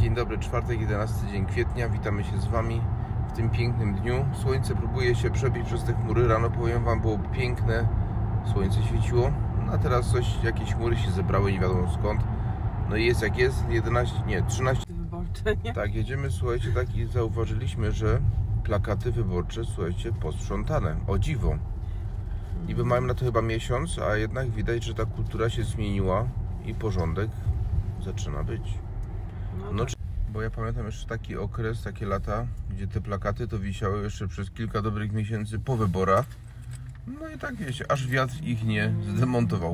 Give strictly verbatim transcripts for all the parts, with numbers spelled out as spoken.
Dzień dobry, czwartek, jedenasty dzień kwietnia. Witamy się z Wami w tym pięknym dniu. Słońce próbuje się przebić przez te chmury. Rano, powiem Wam, było piękne. Słońce świeciło. No a teraz coś, jakieś chmury się zebrały, nie wiadomo skąd. No i jest jak jest, jedenaście, nie, trzynaście wyborcze, nie? Tak, jedziemy, słuchajcie, tak i zauważyliśmy, że plakaty wyborcze, słuchajcie, posprzątane. O dziwo. Niby mają na to chyba miesiąc, a jednak widać, że ta kultura się zmieniła i porządek zaczyna być. No, tak. Bo ja pamiętam jeszcze taki okres, takie lata, gdzie te plakaty to wisiały jeszcze przez kilka dobrych miesięcy po wyborach. No i tak wiecie, aż wiatr ich nie zdemontował.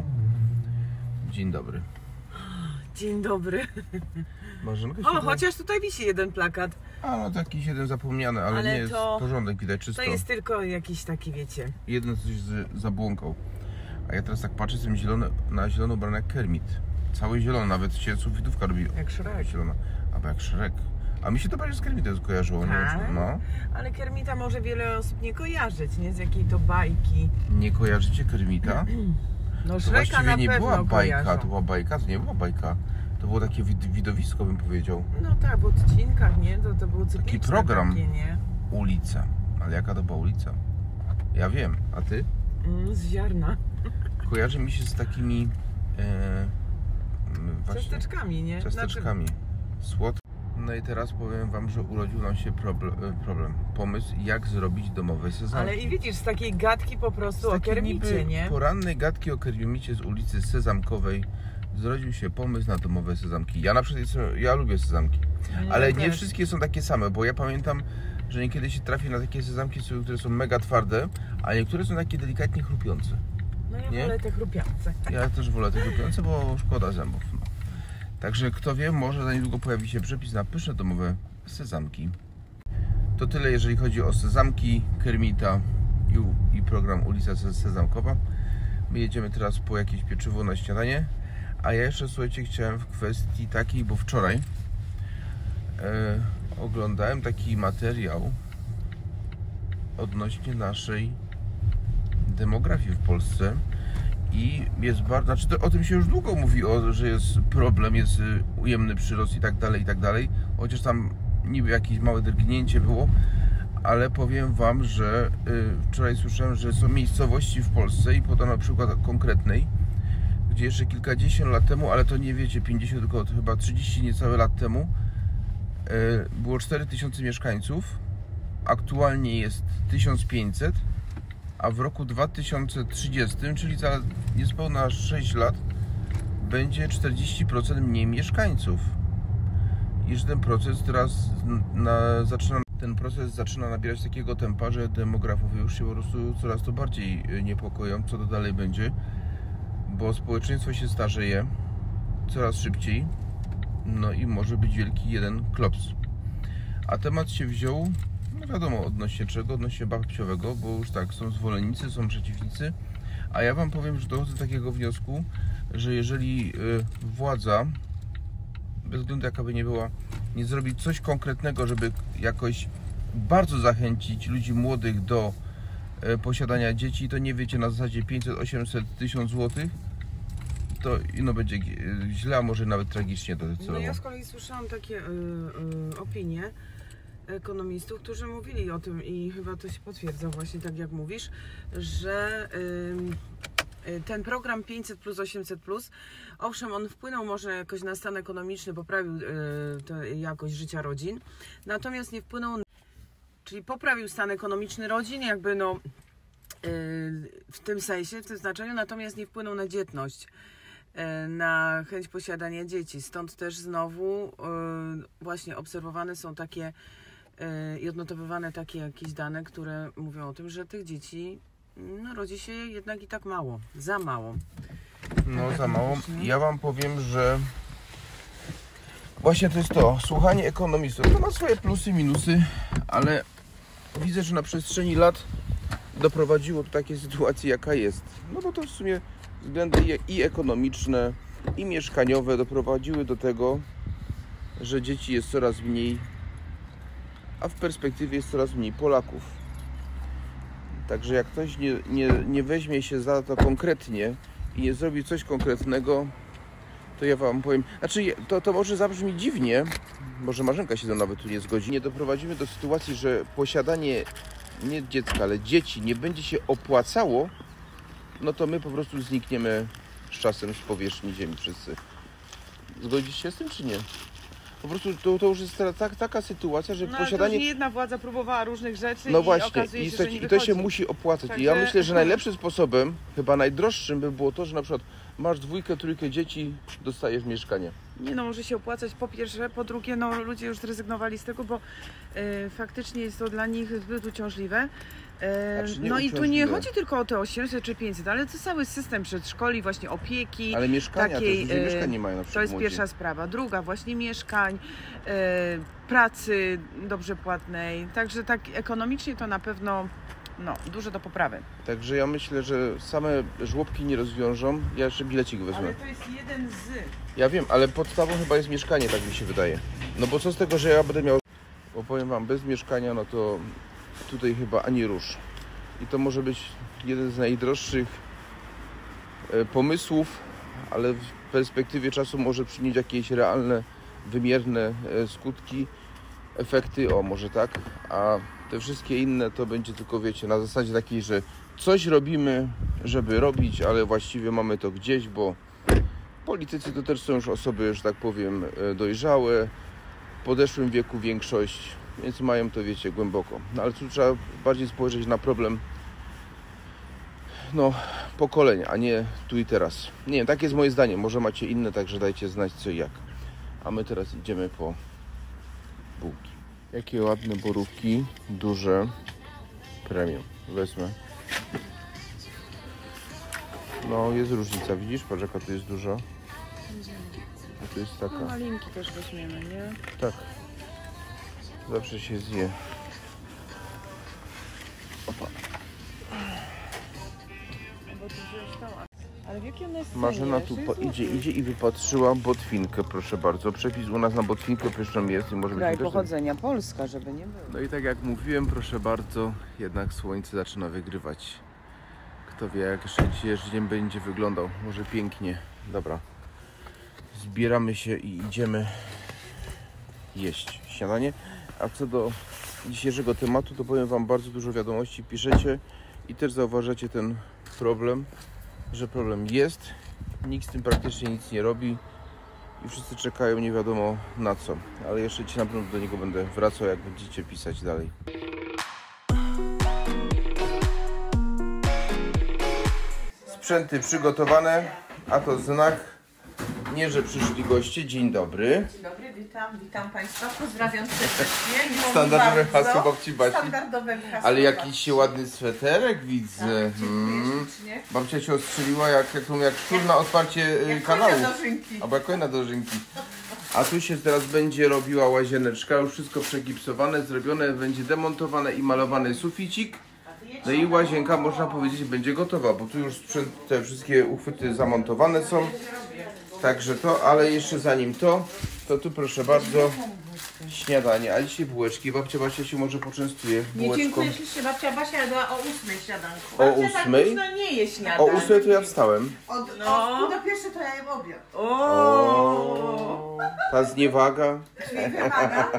Dzień dobry. Dzień dobry. Marzenka O, chociaż tutaj wisi jeden plakat. A no to jakiś jeden zapomniany, ale, ale nie jest to, porządek, widać czysto. To jest tylko jakiś taki, wiecie. Jeden coś z, zabłąkał. A ja teraz tak patrzę, jestem zielony, na zielono ubrany jak Kermit. Cały zielony, nawet się sufitówka robi. Jak Shrek. Zielona. Albo jak Shrek. A mi się to bardziej z Kermitem skojarzyło. Tak? Nie? No. Ale Kermita może wiele osób nie kojarzyć, nie? Z jakiej to bajki. Nie kojarzycie Kermita? No Shreka na nie pewno była bajka, kojarzą. to była bajka, to nie była bajka. To było takie wid widowisko, bym powiedział. No tak, w odcinkach, nie? To, to był cykliczne taki program. Takie, nie? Ulica. Ale jaka to była ulica? Ja wiem, a ty? Mm, z ziarna. Kojarzy mi się z takimi e, właśnie, ciasteczkami, nie? Ciasteczkami. Znaczy... Słodkie. No i teraz powiem Wam, że urodził nam się problem, problem. Pomysł, jak zrobić domowe sezamki. Ale i widzisz, z takiej gadki po prostu o Kermicie, nie? Porannej gadki o Kermicie z ulicy Sezamkowej zrodził się pomysł na domowe sezamki. Ja na przykład jestem, ja lubię sezamki, ja ale też. Nie wszystkie są takie same, bo ja pamiętam, że niekiedy się trafi na takie sezamki, które są mega twarde, a niektóre są takie delikatnie chrupiące. No ja nie? wolę te chrupiące. Ja też wolę te chrupiące, bo szkoda zębów. No. Także kto wie, może za niedługo pojawi się przepis na pyszne domowe sezamki. To tyle, jeżeli chodzi o sezamki, Kermita i, i program Ulica Sezamkowa. My jedziemy teraz po jakieś pieczywo na śniadanie. A ja jeszcze, słuchajcie, chciałem w kwestii takiej, bo wczoraj e, oglądałem taki materiał odnośnie naszej demografii w Polsce i jest bardzo, znaczy to, o tym się już długo mówi, o, że jest problem, jest ujemny przyrost i tak dalej, i tak dalej, chociaż tam niby jakieś małe drgnięcie było, ale powiem Wam, że y, wczoraj słyszałem, że są miejscowości w Polsce i podano przykład konkretnej, gdzie jeszcze kilkadziesiąt lat temu, ale to nie wiecie, pięćdziesiąt, tylko chyba trzydzieści niecałe lat temu y, było cztery tysiące mieszkańców, aktualnie jest tysiąc pięćset, a w roku dwa tysiące trzydziestym, czyli za niespełna sześć lat, będzie czterdzieści procent mniej mieszkańców. I że ten proces teraz na, zaczyna, ten proces zaczyna nabierać takiego tempa, że demografowie już się po prostu coraz to bardziej niepokoją, co to dalej będzie, bo społeczeństwo się starzeje coraz szybciej, no i może być wielki jeden klops. A temat się wziął, no wiadomo, odnośnie czego, odnośnie babciowego, bo już tak, są zwolennicy, są przeciwnicy, a ja Wam powiem, że dochodzę do takiego wniosku, że jeżeli y, władza, bez względu jaka by nie była, nie zrobi coś konkretnego, żeby jakoś bardzo zachęcić ludzi młodych do y, posiadania dzieci, to nie wiecie, na zasadzie pięćset, osiemset, tysiąc złotych, to ino będzie y, źle, a może nawet tragicznie docelowo. No ja z kolei słyszałam takie y, y, opinie ekonomistów, którzy mówili o tym i chyba to się potwierdza właśnie tak jak mówisz, że y, ten program pięćset plus, osiemset plus, owszem, on wpłynął może jakoś na stan ekonomiczny, poprawił y, jakość życia rodzin, natomiast nie wpłynął, czyli poprawił stan ekonomiczny rodzin, jakby no y, w tym sensie, w tym znaczeniu, natomiast nie wpłynął na dzietność, y, na chęć posiadania dzieci. Stąd też znowu y, właśnie obserwowane są takie i odnotowywane takie jakieś dane, które mówią o tym, że tych dzieci no, rodzi się jednak i tak mało, za mało. No za mało. Ja Wam powiem, że właśnie to jest to, słuchanie ekonomistów, to ma swoje plusy i minusy, ale widzę, że na przestrzeni lat doprowadziło do takiej sytuacji, jaka jest. No bo to w sumie względy i ekonomiczne, i mieszkaniowe doprowadziły do tego, że dzieci jest coraz mniej, a w perspektywie jest coraz mniej Polaków. Także jak ktoś nie, nie, nie weźmie się za to konkretnie i nie zrobi coś konkretnego, to ja Wam powiem, znaczy to, to może zabrzmi dziwnie, może Marzenka się to nawet tu nie zgodzi, nie doprowadzimy do sytuacji, że posiadanie nie dziecka, ale dzieci nie będzie się opłacało, no to my po prostu znikniemy z czasem z powierzchni ziemi wszyscy. Zgodzisz się z tym, czy nie? Po prostu to, to już jest tak, taka sytuacja, że no, posiadanie... To już nie jedna władza próbowała różnych rzeczy no i właśnie, okazuje i, się, to, że nie i to się wychodzi. musi opłacać. Także... I ja myślę, że najlepszym sposobem, chyba najdroższym by było to, że na przykład masz dwójkę, trójkę dzieci, dostajesz mieszkanie. Nie no, może się opłacać po pierwsze, po drugie, no ludzie już zrezygnowali z tego, bo e, faktycznie jest to dla nich zbyt uciążliwe. E, Znaczy nie no i tu nie uciążliwe. chodzi tylko o te osiemset czy pięćset, ale to cały system przedszkoli, właśnie opieki. Ale mieszkania takiej, też, ludzie e, mieszkań nie mają na przykład. To jest młodzi. pierwsza sprawa. Druga, właśnie mieszkań, e, pracy dobrze płatnej. Także tak ekonomicznie to na pewno no, dużo do poprawy. Także ja myślę, że same żłobki nie rozwiążą. Ja jeszcze bilecik wezmę. Ale to jest jeden z... Ja wiem, ale podstawą chyba jest mieszkanie, tak mi się wydaje. No bo co z tego, że ja będę miał... Bo powiem wam, bez mieszkania, no to tutaj chyba ani rusz. I to może być jeden z najdroższych e, pomysłów, ale w perspektywie czasu może przynieść jakieś realne, wymierne e, skutki, efekty, o może tak, a te wszystkie inne to będzie tylko, wiecie, na zasadzie takiej, że coś robimy, żeby robić, ale właściwie mamy to gdzieś, bo politycy to też są już osoby, że tak powiem, dojrzałe, w podeszłym wieku większość, więc mają to, wiecie, głęboko. No ale tu trzeba bardziej spojrzeć na problem no, pokolenia, a nie tu i teraz. Nie wiem, takie jest moje zdanie, może macie inne, także dajcie znać co i jak. A my teraz idziemy po bułki. Jakie ładne borówki, duże, premium. Wezmę. No, jest różnica, widzisz? Patrz, jaka tu jest duża. A tu jest taka. No, malinki też weźmiemy, nie? Tak. Zawsze się zje. Opa. Bo tu wziąć tą, ale w jakiej ona jest Marzena cenie? tu po, idzie, idzie i wypatrzyła botwinkę, proszę bardzo. Przepis u nas na botwinkę pyszną jest i może być Kraj też- pochodzenia Polska, żeby nie było. No i tak jak mówiłem, proszę bardzo, jednak słońce zaczyna wygrywać. Kto wie, jak jeszcze dzisiejszy dzień będzie wyglądał. Może pięknie. Dobra. Zbieramy się i idziemy jeść śniadanie. A co do dzisiejszego tematu, to powiem wam, bardzo dużo wiadomości piszecie i też zauważacie ten problem, że problem jest. Nikt z tym praktycznie nic nie robi i wszyscy czekają nie wiadomo na co. Ale jeszcze dzisiaj na pewno do niego będę wracał, jak będziecie pisać dalej. Sprzęty przygotowane, a to znak, nie że przyszli goście. Dzień dobry. Dzień dobry, witam, witam Państwa, pozdrawiam serdecznie. Miło mi Standardowe bardzo. hasło babci Basi. Standardowe hasło Ale jakiś babci. się ładny sweterek widzę. Tak, dziękuję Hmm. ślicznie. Babcia się ostrzeliła jak, jak, jak szczur na otwarcie y, Jak kanału. konia dożynki. Albo jak konia dożynki. A tu się teraz będzie robiła łazieneczka, już wszystko przegipsowane, zrobione, będzie demontowane i malowany suficik. No i łazienka, można powiedzieć, będzie gotowa, bo tu już sprzęt, te wszystkie uchwyty zamontowane są. Także to, ale jeszcze zanim to, to tu proszę bardzo śniadanie, a dzisiaj bułeczki. Babcia Basia się może poczęstuje Nie bułeczką. dziękuję ślicznie, babcia Basia dała o ósmej śniadanko. O Babcia tak ósmej? późno nie je O śniadań. ósmej to ja wstałem. Od, No. od pół do pierwszej to ja jem obiad. O, ta zniewaga. Czyli wymaga.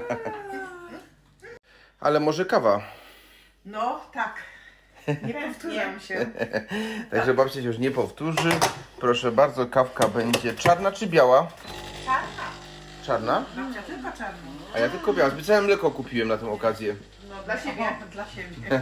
Ale może kawa. No, tak. Nie powtórzam się. Także babcia się już nie powtórzy. Proszę bardzo, kawka będzie czarna czy biała? Czarna. Czarna? Babcia tylko czarną. A ja tylko biała. Specjalnie mleko kupiłem na tę okazję. No, dla siebie. Dla siebie.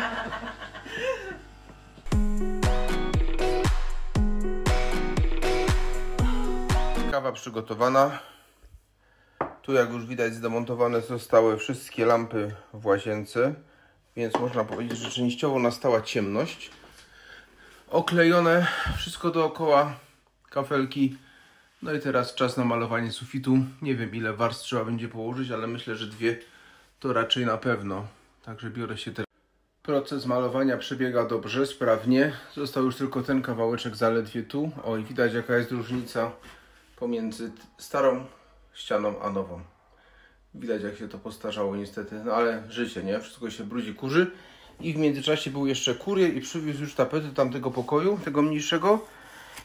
Kawa przygotowana. Tu jak już widać zdemontowane zostały wszystkie lampy w łazience. Więc można powiedzieć, że częściowo nastała ciemność. Oklejone wszystko dookoła, kafelki. No i teraz czas na malowanie sufitu. Nie wiem ile warstw trzeba będzie położyć, ale myślę, że dwie to raczej na pewno. Także biorę się teraz. Proces malowania przebiega dobrze, sprawnie. Został już tylko ten kawałeczek zaledwie tu. O i widać jaka jest różnica pomiędzy starą ścianą a nową. Widać jak się to postarzało niestety, no ale życie, nie? Wszystko się brudzi, kurzy. I w międzyczasie był jeszcze kurier i przywiózł już tapety tamtego pokoju, tego mniejszego.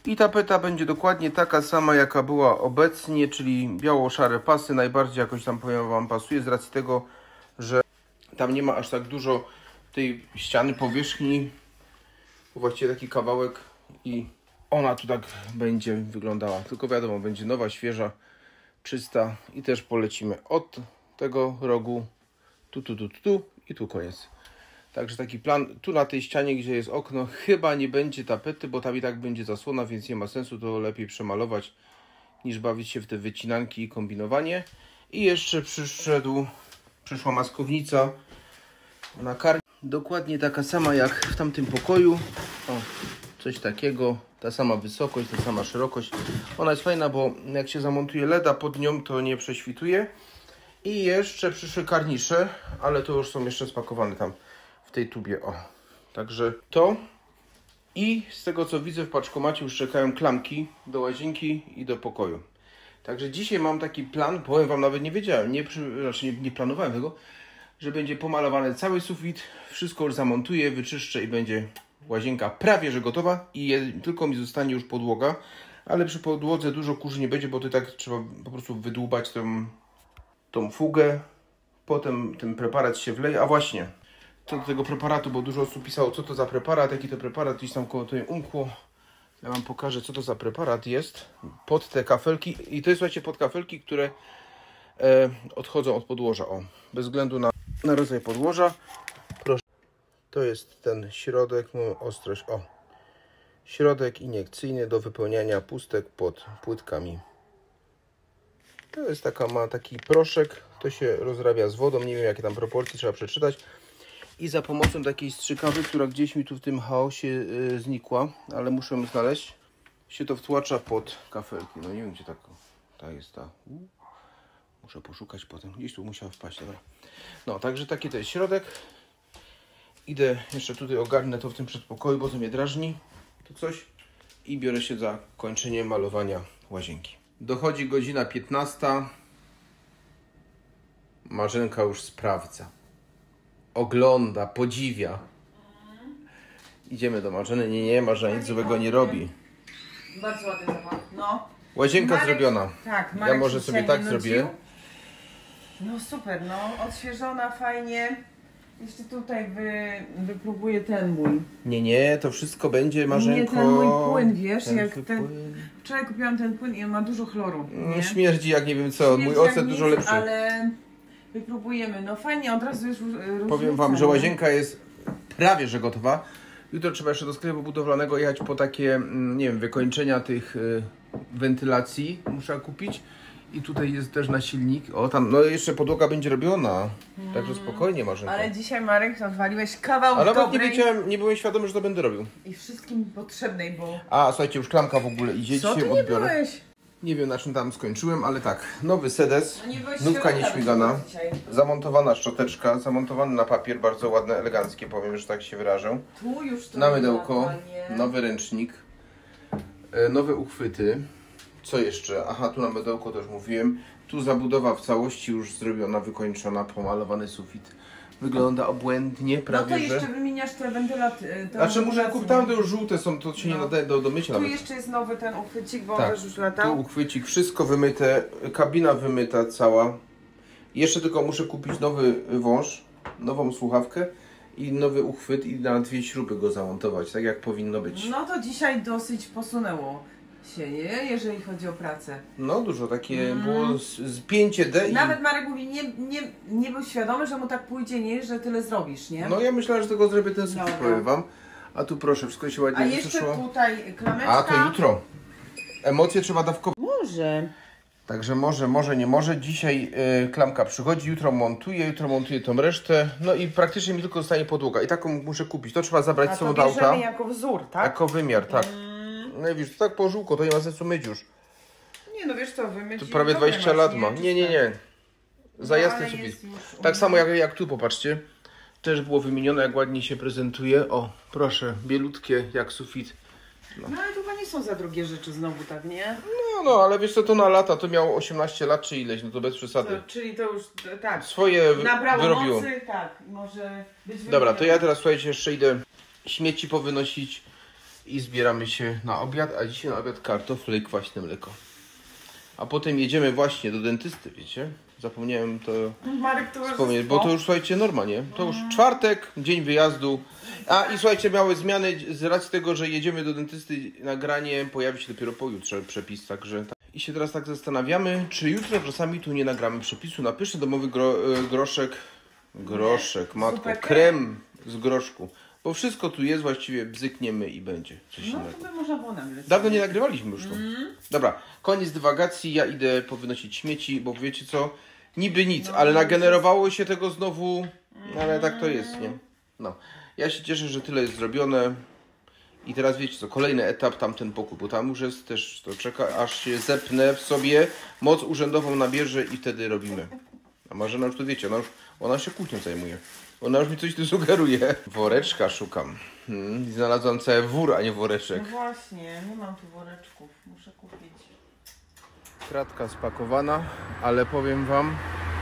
I tapeta będzie dokładnie taka sama, jaka była obecnie, czyli biało-szare pasy. Najbardziej jakoś tam, powiem wam, pasuje z racji tego, że tam nie ma aż tak dużo tej ściany, powierzchni. Właściwie taki kawałek i ona tu tak będzie wyglądała. Tylko wiadomo, będzie nowa, świeża, czysta i też polecimy od tego rogu tu, tu, tu, tu, tu i tu koniec. Także taki plan, tu na tej ścianie, gdzie jest okno, chyba nie będzie tapety, bo tam i tak będzie zasłona, więc nie ma sensu, to lepiej przemalować, niż bawić się w te wycinanki i kombinowanie. I jeszcze przyszedł, przyszła maskownica na karmę. Dokładnie taka sama jak w tamtym pokoju. O, coś takiego, ta sama wysokość, ta sama szerokość. Ona jest fajna, bo jak się zamontuje leda pod nią, to nie prześwituje. I jeszcze przyszły karnisze, ale to już są jeszcze spakowane tam w tej tubie. O, także to. I z tego co widzę w paczkomacie już czekają klamki do łazienki i do pokoju. Także dzisiaj mam taki plan, powiem wam, nawet nie wiedziałem, nie, przy, znaczy nie, nie planowałem tego, że będzie pomalowany cały sufit, wszystko już zamontuję, wyczyszczę i będzie łazienka prawie że gotowa i je, tylko mi zostanie już podłoga, ale przy podłodze dużo kurzy nie będzie, bo to tak trzeba po prostu wydłubać tą, tą fugę, potem ten preparat się wleje, a właśnie, co do tego preparatu, bo dużo osób pisało, co to za preparat, jaki to preparat, gdzieś tam koło tutaj umkło. Ja wam pokażę, co to za preparat jest pod te kafelki i to jest, słuchajcie, pod kafelki, które e, odchodzą od podłoża, o, bez względu na, na rodzaj podłoża. Proszę. To jest ten środek, no, ostrość, o, środek iniekcyjny do wypełniania pustek pod płytkami. To jest taka, ma taki proszek, to się rozrabia z wodą, nie wiem jakie tam proporcje, trzeba przeczytać. I za pomocą takiej strzykawy, która gdzieś mi tu w tym chaosie yy, znikła, ale muszę ją znaleźć, się to wtłacza pod kafelki. No nie wiem gdzie ta, ta jest ta. Uh, muszę poszukać potem, gdzieś tu musiała wpaść, dobra. No, także taki to jest środek. Idę jeszcze tutaj, ogarnę to w tym przedpokoju, bo to mnie drażni, to coś. I biorę się za kończenie malowania łazienki. Dochodzi godzina piętnasta. Marzenka już sprawdza. Ogląda, podziwia. Idziemy do Marzeny. Nie, nie, Marzena nic złego nie robi. Bardzo ładny zapach. No. Łazienka Marek, zrobiona. Tak, Marek ja może się sobie nie tak nudził. zrobię. No super, no. Odświeżona, fajnie. Jeszcze tutaj wy, wypróbuję ten mój. Nie, nie, to wszystko będzie, Marzenko. Nie, ten mój płyn, wiesz, ten jak płyn. ten... Wczoraj kupiłam ten płyn i on ma dużo chloru, nie? Śmierdzi jak nie wiem co, Śmierdzi mój jak ocet nic, dużo lepszy. Ale wypróbujemy. No fajnie, od razu już różnica. Powiem wam, że łazienka jest prawie że gotowa. Jutro trzeba jeszcze do sklepu budowlanego jechać po takie, nie wiem, wykończenia tych y, wentylacji. Muszę kupić. I tutaj jest też na silnik. O, tam, no jeszcze podłoga będzie robiona. Hmm. Także spokojnie, Marzenko. Ale dzisiaj, Marek, odwaliłeś kawał Ale nawet dobrej... nie wiedziałem, nie byłem świadomy, że to będę robił. I wszystkim potrzebnej, bo... A, słuchajcie, już klamka w ogóle idzie. Co Dzisiaj ty nie odbiorę. byłeś? Nie wiem, na czym tam skończyłem, ale tak. Nowy sedes, No nie byłeś nówka środka nieśmigana, dzisiaj. zamontowana szczoteczka, zamontowany na papier, bardzo ładne, eleganckie, powiem, że tak się wyrażę. Tu już to Na mydełko, normalnie. nowy ręcznik, e, nowe uchwyty. Co jeszcze? Aha, tu na mydełko też mówiłem. Tu zabudowa w całości już zrobiona, wykończona, pomalowany sufit. Wygląda obłędnie, prawie No to jeszcze że... wymieniasz te wentylaty. Znaczy muszę kupić, tam to już żółte są, to się No. nie nadaje do, do mycia Tu nawet. jeszcze jest nowy ten uchwycik, bo Tak, on też już Tu latał. uchwycik, wszystko wymyte, kabina wymyta cała. Jeszcze tylko muszę kupić nowy wąż, nową słuchawkę i nowy uchwyt i na dwie śruby go zamontować, tak jak powinno być. No to dzisiaj dosyć posunęło się, nie? Jeżeli chodzi o pracę. No dużo, takie Mm. było z, z pięć D i... Nawet Marek mówi, nie, nie, nie był świadomy, że mu tak pójdzie, nie? Że tyle zrobisz, nie? No ja myślałem, że tylko zrobię ten sufit, Dobra. powiem wam. A tu proszę, wszystko się A ładnie jeszcze wysuszyło. tutaj klameczka. A to jutro. Emocje trzeba dawkować. Może. Także może, może, nie może. Dzisiaj y, klamka przychodzi, jutro montuję, jutro montuję tą resztę. No i praktycznie mi tylko zostanie podłoga. I taką muszę kupić. To trzeba zabrać A z sobą to do auta. bierzemy jako wzór, tak? Jako wymiar, tak. Mm. No i wiesz, to tak po żółko, to nie ma sensu myć już. Nie no wiesz co, wymyć. To prawie dobre dwadzieścia masz, lat ma. Nie, nie, nie. Za No, jasny ale sufit. jest już Tak samo jak, jak tu, popatrzcie. Też było wymienione, jak ładnie się prezentuje. O, proszę, bielutkie jak sufit. No ale to chyba nie są za drogie rzeczy znowu, tak, nie? No, no, ale wiesz co, to na lata, to miało osiemnaście lat czy ileś, no to bez przesady. To, czyli to już, tak. Swoje Nabrało wyrobiło. mocy, tak, może być Dobra, to wymienione. ja teraz, słuchajcie, jeszcze idę śmieci powynosić. i zbieramy się na obiad, a dzisiaj na obiad kartofle i kwaśne mleko. A potem jedziemy właśnie do dentysty, wiecie? Zapomniałem to Marek, wspomnieć, bo to już, słuchajcie, norma, nie? To już czwartek, dzień wyjazdu. A i słuchajcie, małe zmiany z racji tego, że jedziemy do dentysty, nagranie pojawi się dopiero pojutrze przepis, także... I się teraz tak zastanawiamy, czy jutro czasami tu nie nagramy przepisu na pyszny domowy gro, groszek, groszek, matko, krem z groszku. Bo wszystko tu jest, właściwie bzykniemy i będzie. Coś no innego. to by można było nagrać. Dawno nie nagrywaliśmy już to. Mm. Dobra, koniec dywagacji, ja idę powynosić śmieci, bo wiecie co, niby nic, No, ale nagenerowało się tego znowu, ale tak to jest, nie? No, ja się cieszę, że tyle jest zrobione. I teraz wiecie co, kolejny etap, tamten pokój, bo tam już jest też, to czeka, aż się zepnę w sobie, moc urzędową nabierze i wtedy robimy. A Marzena już to wiecie, ona już, ona się kuchnią zajmuje. Ona już mi coś tu sugeruje. Woreczka szukam. Hmm, znalazłam cały wór, a nie woreczek. No właśnie, nie mam tu woreczków, muszę kupić. Kratka spakowana, ale powiem wam,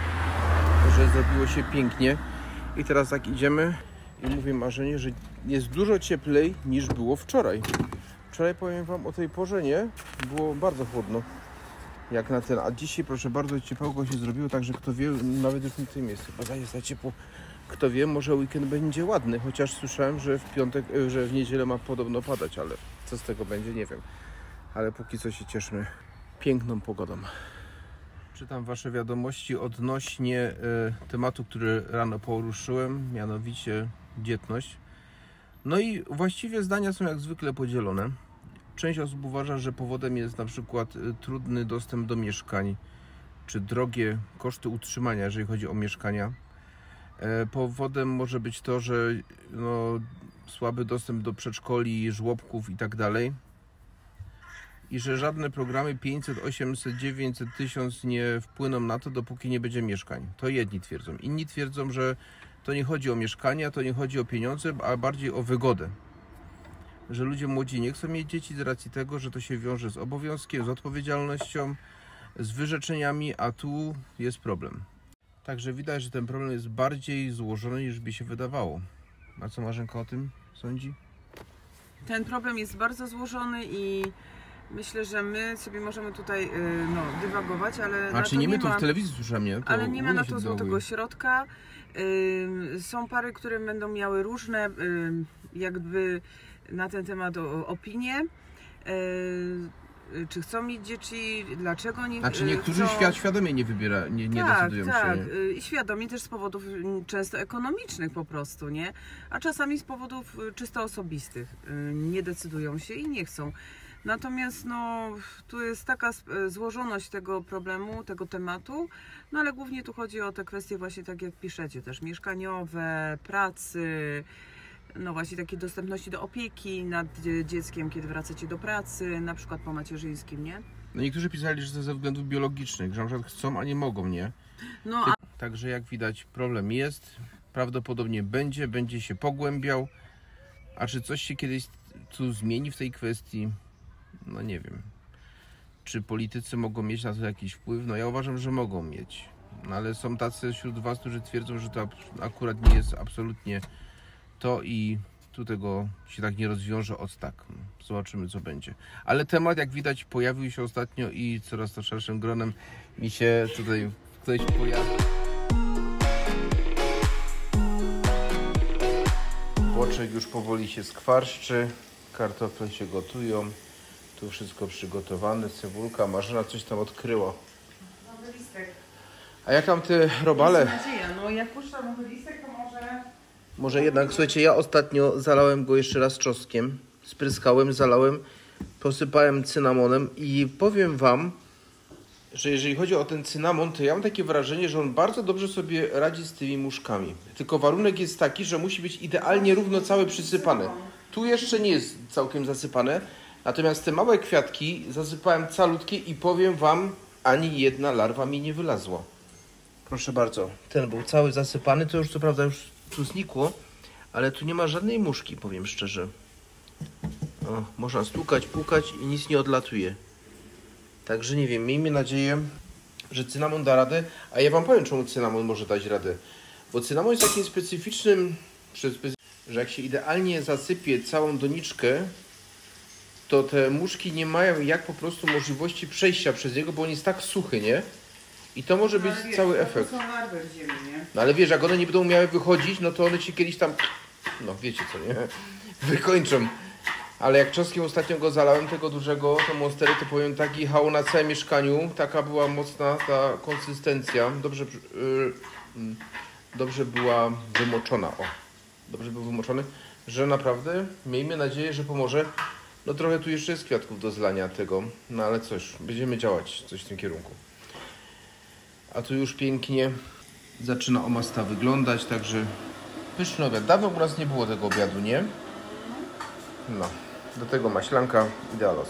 że zrobiło się pięknie. I teraz tak idziemy i mówię Marzenie, że jest dużo cieplej niż było wczoraj. Wczoraj, powiem wam, o tej porze nie, było bardzo chłodno. Jak na ten, a dzisiaj proszę bardzo ciepłego się zrobiło, także kto wie, nawet już w tym miejscu, bo jest za ciepło. Kto wie, może weekend będzie ładny, chociaż słyszałem, że w piątek, że w niedzielę ma podobno padać, ale co z tego będzie, nie wiem. Ale póki co się cieszmy piękną pogodą. Czytam wasze wiadomości odnośnie y, tematu, który rano poruszyłem, mianowicie dzietność. No i właściwie zdania są jak zwykle podzielone. Część osób uważa, że powodem jest na przykład y, trudny dostęp do mieszkań, czy drogie koszty utrzymania, jeżeli chodzi o mieszkania. E, powodem może być to, że no, słaby dostęp do przedszkoli, żłobków i tak dalej. I że żadne programy pięćset, osiemset, dziewięćset, tysiąc nie wpłyną na to, dopóki nie będzie mieszkań. To jedni twierdzą. Inni twierdzą, że to nie chodzi o mieszkania, to nie chodzi o pieniądze, a bardziej o wygodę. Że ludzie młodzi nie chcą mieć dzieci z racji tego, że to się wiąże z obowiązkiem, z odpowiedzialnością, z wyrzeczeniami, a tu jest problem. Także widać, że ten problem jest bardziej złożony, niż by się wydawało. A co Marzenka o tym sądzi? Ten problem jest bardzo złożony i myślę, że my sobie możemy tutaj no, dywagować, ale A na czy to nie nie my, to ma, w telewizji słyszałem, nie? To ale nie ma na to się złotego dywaguje. środka. Yy, są pary, które będą miały różne yy, jakby na ten temat o, opinie. Yy, czy chcą mieć dzieci, dlaczego nie Znaczy niektórzy chcą... świat świadomie nie wybiera, nie, nie tak, decydują tak. się. Nie? I świadomie też z powodów często ekonomicznych po prostu, nie? A czasami z powodów czysto osobistych nie decydują się i nie chcą. Natomiast no, tu jest taka złożoność tego problemu, tego tematu, no ale głównie tu chodzi o te kwestie właśnie tak jak piszecie też, mieszkaniowe, pracy, no właśnie takiej dostępności do opieki nad dzieckiem, kiedy wracacie do pracy, na przykład po macierzyńskim, nie? No niektórzy pisali, że to ze względów biologicznych, że na przykład chcą, a nie mogą, nie? No, a... Także jak widać problem jest, prawdopodobnie będzie, będzie się pogłębiał, a czy coś się kiedyś tu zmieni w tej kwestii? No nie wiem. Czy politycy mogą mieć na to jakiś wpływ? No ja uważam, że mogą mieć. No ale są tacy wśród was, którzy twierdzą, że to akurat nie jest absolutnie to i tu tego się tak nie rozwiąże od tak. Zobaczymy, co będzie. Ale temat, jak widać, pojawił się ostatnio i coraz to szerszym gronem mi się tutaj ktoś pojawił. Boczek już powoli się skwarszczy, kartofle się gotują, tu wszystko przygotowane, cebulka, Marzena coś tam odkryła. Nowy listek. A jak tam te robale? Jest nadzieja, no jak puszczam nowy listek, to może... Może jednak, słuchajcie, ja ostatnio zalałem go jeszcze raz czosnkiem, spryskałem, zalałem, posypałem cynamonem i powiem wam, że jeżeli chodzi o ten cynamon, to ja mam takie wrażenie, że on bardzo dobrze sobie radzi z tymi muszkami. Tylko warunek jest taki, że musi być idealnie równo całe przysypane. Tu jeszcze nie jest całkiem zasypane, natomiast te małe kwiatki zasypałem calutkie i powiem wam, ani jedna larwa mi nie wylazła. Proszę bardzo, ten był cały zasypany, to już co prawda już tu znikło, ale tu nie ma żadnej muszki, powiem szczerze. O, można stukać, pukać i nic nie odlatuje. Także nie wiem, miejmy nadzieję, że cynamon da radę, a ja wam powiem, czemu cynamon może dać radę. Bo cynamon jest takim specyficznym, że jak się idealnie zasypie całą doniczkę, to te muszki nie mają jak po prostu możliwości przejścia przez niego, bo on jest tak suchy, nie? I to może być No, wiesz, cały to efekt. są larwy w ziemi, nie? No ale wiesz, jak one nie będą miały wychodzić, no to one ci kiedyś tam, no wiecie co, nie? Wykończą. Ale jak czosnkiem ostatnio go zalałem, tego dużego, to monstery, to powiem tak, jechało na całym mieszkaniu. Taka była mocna ta konsystencja. Dobrze, yy, dobrze była wymoczona, o. Dobrze był wymoczony, że naprawdę miejmy nadzieję, że pomoże. No trochę tu jeszcze jest kwiatków do zlania tego, no ale coś, będziemy działać coś w tym kierunku. A tu już pięknie zaczyna omasta wyglądać, także pyszny obiad. Dawno u nas nie było tego obiadu, nie? No, do tego maślanka idealos.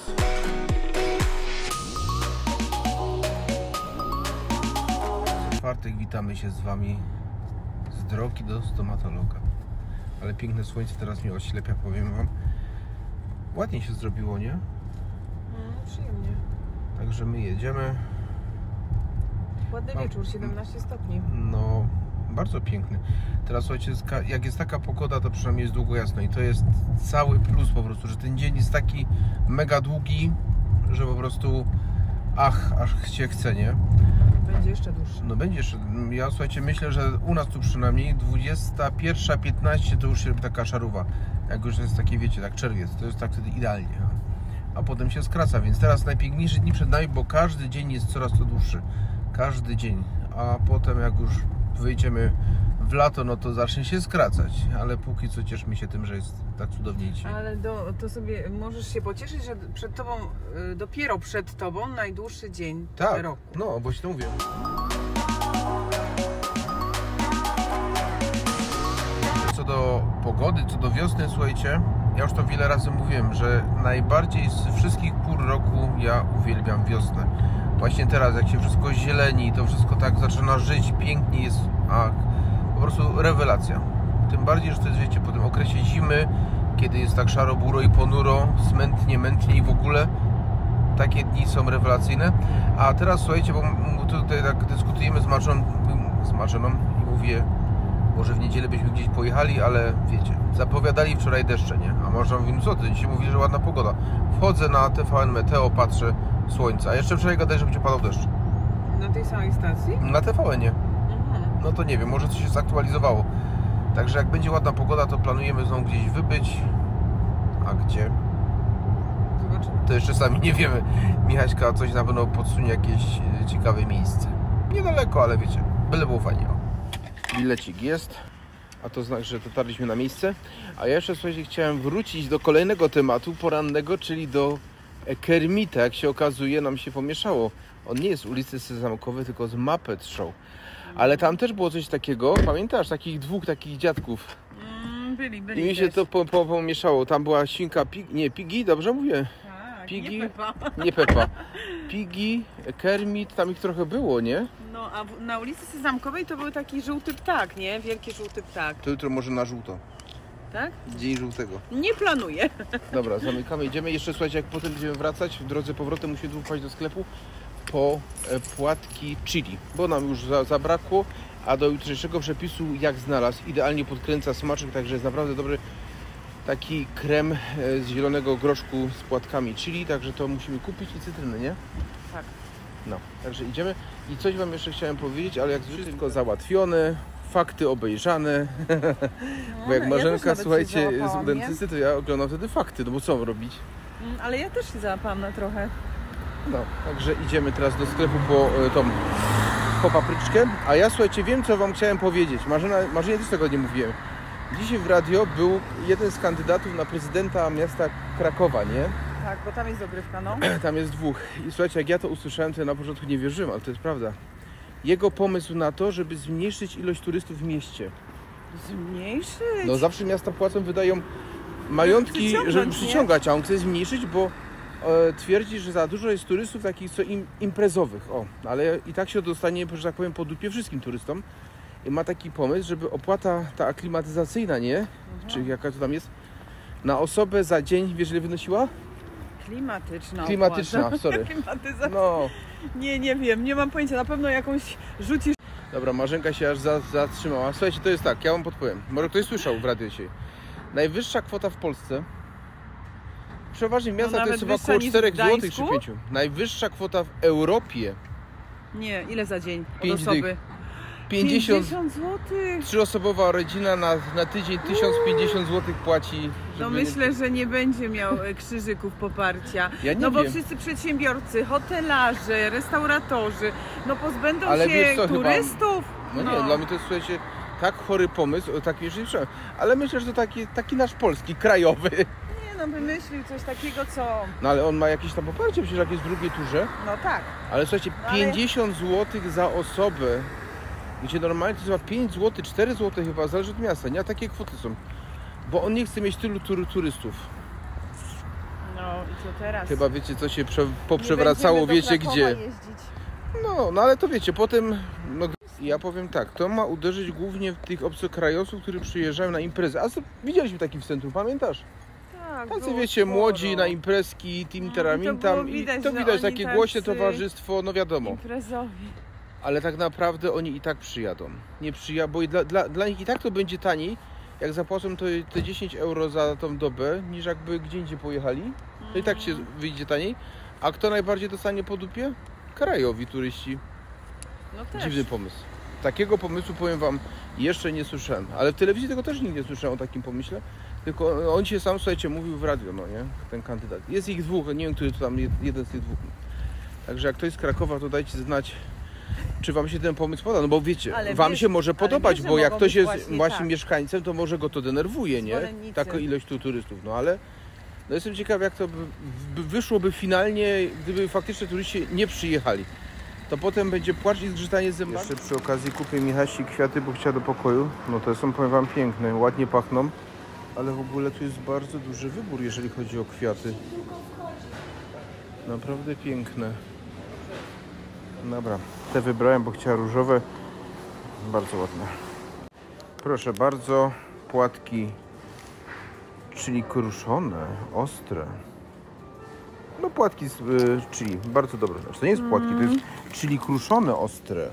W czwartek witamy się z Wami z drogi do stomatologa. Ale piękne słońce teraz mnie oślepia, powiem Wam. Ładnie się zrobiło, nie? No, przyjemnie. Także my jedziemy. Ładny Mam- wieczór, siedemnaście stopni. No, bardzo piękny. Teraz słuchajcie, jak jest taka pogoda, to przynajmniej jest długo jasno i to jest cały plus po prostu, że ten dzień jest taki mega długi, że po prostu ach, aż się chce, nie? Będzie jeszcze dłuższy. No będzie jeszcze, ja słuchajcie, myślę, że u nas tu przynajmniej dwudziesta pierwsza piętnaście to już się robi taka szarówa. Jak już jest takie, wiecie, tak czerwiec, to jest tak wtedy idealnie. A potem się skraca, więc teraz najpiękniejsze dni przed nami, bo każdy dzień jest coraz to dłuższy. Każdy dzień. A potem jak już wyjdziemy w lato, no to zacznie się skracać. Ale póki co cieszmy się tym, że jest tak cudownie dzisiaj. Ale do, to sobie możesz się pocieszyć, że przed tobą, y, dopiero przed tobą najdłuższy dzień Tak, roku. no właśnie to mówię. Co do pogody, co do wiosny, słuchajcie, ja już to wiele razy mówiłem, że najbardziej z wszystkich pór roku ja uwielbiam wiosnę. Właśnie teraz, jak się wszystko zieleni, to wszystko tak zaczyna żyć, pięknie jest, a po prostu rewelacja. Tym bardziej, że to jest, wiecie, po tym okresie zimy, kiedy jest tak szaro, buro i ponuro, smętnie, mętnie i w ogóle, takie dni są rewelacyjne. A teraz słuchajcie, bo tutaj tak dyskutujemy z Marzoną, z Marzoną i mówię, może w niedzielę byśmy gdzieś pojechali, ale wiecie, zapowiadali wczoraj deszcze, nie? A Marzena mówi, no co ty, dzisiaj mówi, że ładna pogoda. Wchodzę na T V N Meteo, patrzę, słońce, a jeszcze wczoraj gadali, że będzie padał deszcz. Na tej samej stacji? Na T V N-ie. Mhm. No to nie wiem, może coś się zaktualizowało. Także jak będzie ładna pogoda, to planujemy znowu gdzieś wybyć. A gdzie? Zobaczymy. To jeszcze sami nie wiemy. Michaśka coś na pewno podsunie jakieś e, ciekawe miejsce. Niedaleko, ale wiecie, byle było fajnie. O. Bilecik jest, a to znaczy, że dotarliśmy na miejsce. A ja jeszcze, słuchajcie, chciałem wrócić do kolejnego tematu porannego, czyli do Kermita. Jak się okazuje, nam się pomieszało. On nie jest z ulicy Sezamkowej, tylko z Muppet Show. Ale tam też było coś takiego, pamiętasz, takich dwóch takich dziadków. Mm, byli, byli I mi się też. to po, po, pomieszało. Tam była świnka, Pig, nie, Piggy, dobrze mówię? Tak, Piggy. nie Pepa. Nie Peppa. Piggy, Kermit, tam ich trochę było, nie? No, a w, na ulicy Sezamkowej to był taki żółty ptak, nie? Wielki żółty ptak, To jutro może na żółto. tak? Dzień żółtego. Nie planuję. Dobra, zamykamy, idziemy. Jeszcze słuchajcie, jak potem będziemy wracać, w drodze powrotem musimy tu wpaść do sklepu po e, płatki chili, bo nam już za, zabrakło, a do jutrzejszego przepisu jak znalazł, idealnie podkręca smaczek, także jest naprawdę dobry taki krem e, z zielonego groszku z płatkami chili, także to musimy kupić i cytryny, nie? Tak. No, także idziemy. I coś Wam jeszcze chciałem powiedzieć, ale jak wszystko załatwione, fakty obejrzane, bo jak ja Marzenka, też nawet się słuchajcie, z załapałam, dentysty, to ja oglądam wtedy fakty, no bo co mam robić? Mm, ale ja też się załapałam na trochę. No, także idziemy teraz do sklepu po e, tą po papryczkę. A ja, słuchajcie, wiem, co Wam chciałem powiedzieć. Marzena, Marzenie też tego nie mówiłem. Dzisiaj w radio był jeden z kandydatów na prezydenta miasta Krakowa, nie? Tak, bo tam jest dogrywka, no. Tam jest dwóch. I słuchajcie, jak ja to usłyszałem, to ja na początku nie wierzyłem, ale to jest prawda. Jego pomysł na to, żeby zmniejszyć ilość turystów w mieście. Zmniejszyć? No zawsze miasta płacą, wydają majątki, Przyciągnąć, żeby nie? przyciągać, a on chce zmniejszyć, bo e, twierdzi, że za dużo jest turystów takich co im, imprezowych. O, ale i tak się dostanie, że tak powiem, po dupie wszystkim turystom. I ma taki pomysł, żeby opłata ta aklimatyzacyjna, nie? Mhm. Czy jaka to tam jest? Na osobę za dzień, wiesz ile wynosiła? Klimatyczna. Klimatyczna, opłata. sorry. Klimatyzacja. No. Nie, nie wiem, nie mam pojęcia. Na pewno jakąś rzucisz. Dobra, Marzenka się aż za, zatrzymała. Słuchajcie, to jest tak, ja wam podpowiem. Może ktoś słyszał w radiu dzisiaj. Najwyższa kwota w Polsce przeważnie w miastach No to jest nawet chyba około wyższa niż w czterech złotych czy Gdańsku? pięciu. Najwyższa kwota w Europie. Nie, ile za dzień od Pięć osoby? dych. pięćdziesiąt złotych. Trzyosobowa rodzina na, na tydzień tysiąc pięćdziesiąt złotych płaci. No żeby myślę, nie... że nie będzie miał e, krzyżyków poparcia. Ja nie no bo wiem. wszyscy przedsiębiorcy, hotelarze, restauratorzy, no pozbędą Ale się wiesz co, chyba- turystów. No nie, dla mnie to jest, słuchajcie, tak chory pomysł, taki jeszcze nie słyszałem. Ale myślę, że to taki, taki nasz polski, krajowy. Nie no, wymyślił coś takiego, co... No ale on ma jakieś tam poparcie, przecież jak jest w drugiej turze. No tak. Ale słuchajcie, No ale- pięćdziesiąt złotych za osobę, gdzie normalnie to jest chyba pięć złotych, cztery złote chyba, zależy od miasta, nie? A takie kwoty są. Bo on nie chce mieć tylu tur turystów. No i co teraz? Chyba wiecie, co się prze Nie poprzewracało, będziemy do wiecie Krakowa gdzie. jeździć. No, no ale to wiecie, potem, no ja powiem tak, to ma uderzyć głównie w tych obcokrajowców, którzy przyjeżdżają na imprezy. A co, widzieliśmy taki w centrum, pamiętasz? Tak, Tacy było wiecie, sporo. młodzi na imprezki, tim No, i to teramin było tam i widać, to że widać, oni takie głośne tacy towarzystwo, no wiadomo. Imprezowi. Ale tak naprawdę oni i tak przyjadą. Nie przyjadą, bo i dla, dla, dla nich i tak to będzie taniej, jak zapłacą to te dziesięć euro za tą dobę, niż jakby gdzie indziej pojechali. To i tak się wyjdzie taniej. A kto najbardziej dostanie po dupie? Krajowi turyści. No też. Dziwny pomysł. Takiego pomysłu, powiem wam, jeszcze nie słyszałem. Ale w telewizji tego też nigdy nie słyszałem o takim pomyśle. Tylko on się sam, słuchajcie, mówił w radio, no nie? Ten kandydat. Jest ich dwóch, nie wiem, który to tam jeden z tych dwóch. Także jak ktoś z Krakowa, to dajcie znać, czy wam się ten pomysł podoba. No bo wiecie, Ale wam wiesz- się może ale podobać, wiesz, że bo jak mogą ktoś być jest właśnie właśnie tak. mieszkańcem, to może go to denerwuje, nie? Zwolennicy. Taka ilość tu turystów. No ale no jestem ciekaw, jak to by, by wyszłoby finalnie, gdyby faktycznie turyści nie przyjechali. To potem będzie płacz i zgrzytanie zębami. Jeszcze przy okazji kupię Michasi kwiaty, bo chciała do pokoju. No to są, powiem wam, piękne, ładnie pachną. Ale w ogóle tu jest bardzo duży wybór, jeżeli chodzi o kwiaty. Naprawdę piękne. Dobra, te wybrałem, bo chciała różowe. Bardzo ładne. Proszę bardzo, płatki, czyli kruszone, ostre. No płatki z y, chili, bardzo dobre. Znaczy, to nie jest płatki, to jest chili kruszone, ostre.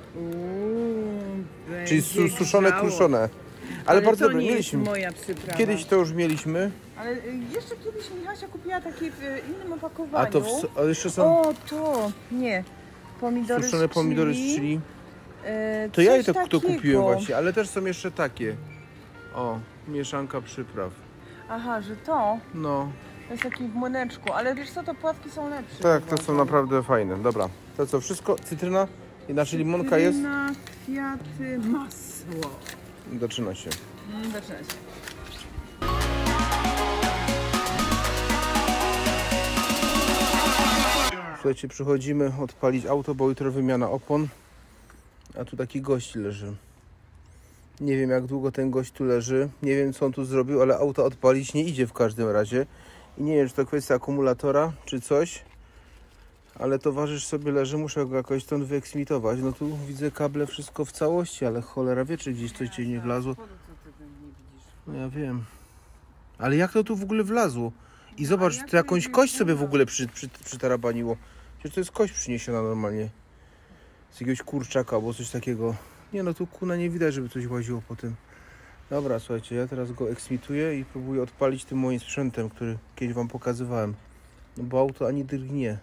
Uuu, Czyli su będzie suszone, grzało. kruszone. Ale, Ale bardzo to dobre, nie jest mieliśmy. moja przyprawa. Kiedyś to już mieliśmy. Ale y, jeszcze kiedyś Michasia kupiła takie w y, innym opakowaniu. A to w, a jeszcze są O, to, nie. Pomidory suszone z pomidory z chili. chili. Y, To ja je coś to, to takiego. kupiłem właśnie, ale też są jeszcze takie. O, mieszanka przypraw. Aha, że to, No, to jest taki w młyneczku, ale wiesz co, to płatki są lepsze. tak, to uważam. są naprawdę fajne. Dobra, to co, wszystko? Cytryna? Znaczy limonka jest? Cytryna, kwiaty, masło. Zaczyna się. Mm, zaczyna się. Słuchajcie, przychodzimy odpalić auto, bo jutro wymiana opon. A tu taki gość leży. Nie wiem, jak długo ten gość tu leży. Nie wiem, co on tu zrobił, ale auto odpalić nie idzie w każdym razie. I nie wiem, czy to kwestia akumulatora, czy coś. Ale towarzysz sobie leży, muszę go jakoś stąd wyeksmitować. No tu widzę kable, wszystko w całości, ale cholera wie, czy gdzieś coś cię nie wlazło. No ja wiem. Ale jak to tu w ogóle wlazło? I zobacz, jak to to jakąś nie kość sobie w wlazło? ogóle przy, przy, przytarabaniło. Przecież to jest kość przyniesiona normalnie. Z jakiegoś kurczaka albo coś takiego. Nie no, tu kuna nie widać, żeby coś łaziło po tym. Dobra, słuchajcie, ja teraz go eksmituję i próbuję odpalić tym moim sprzętem, który kiedyś wam pokazywałem. No bo auto ani drgnie.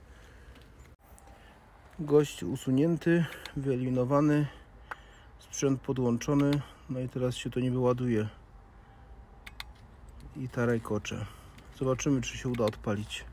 Gość usunięty, wyeliminowany. Sprzęt podłączony. No i teraz się to niby ładuje. I taraj kocze. Zobaczymy, czy się uda odpalić.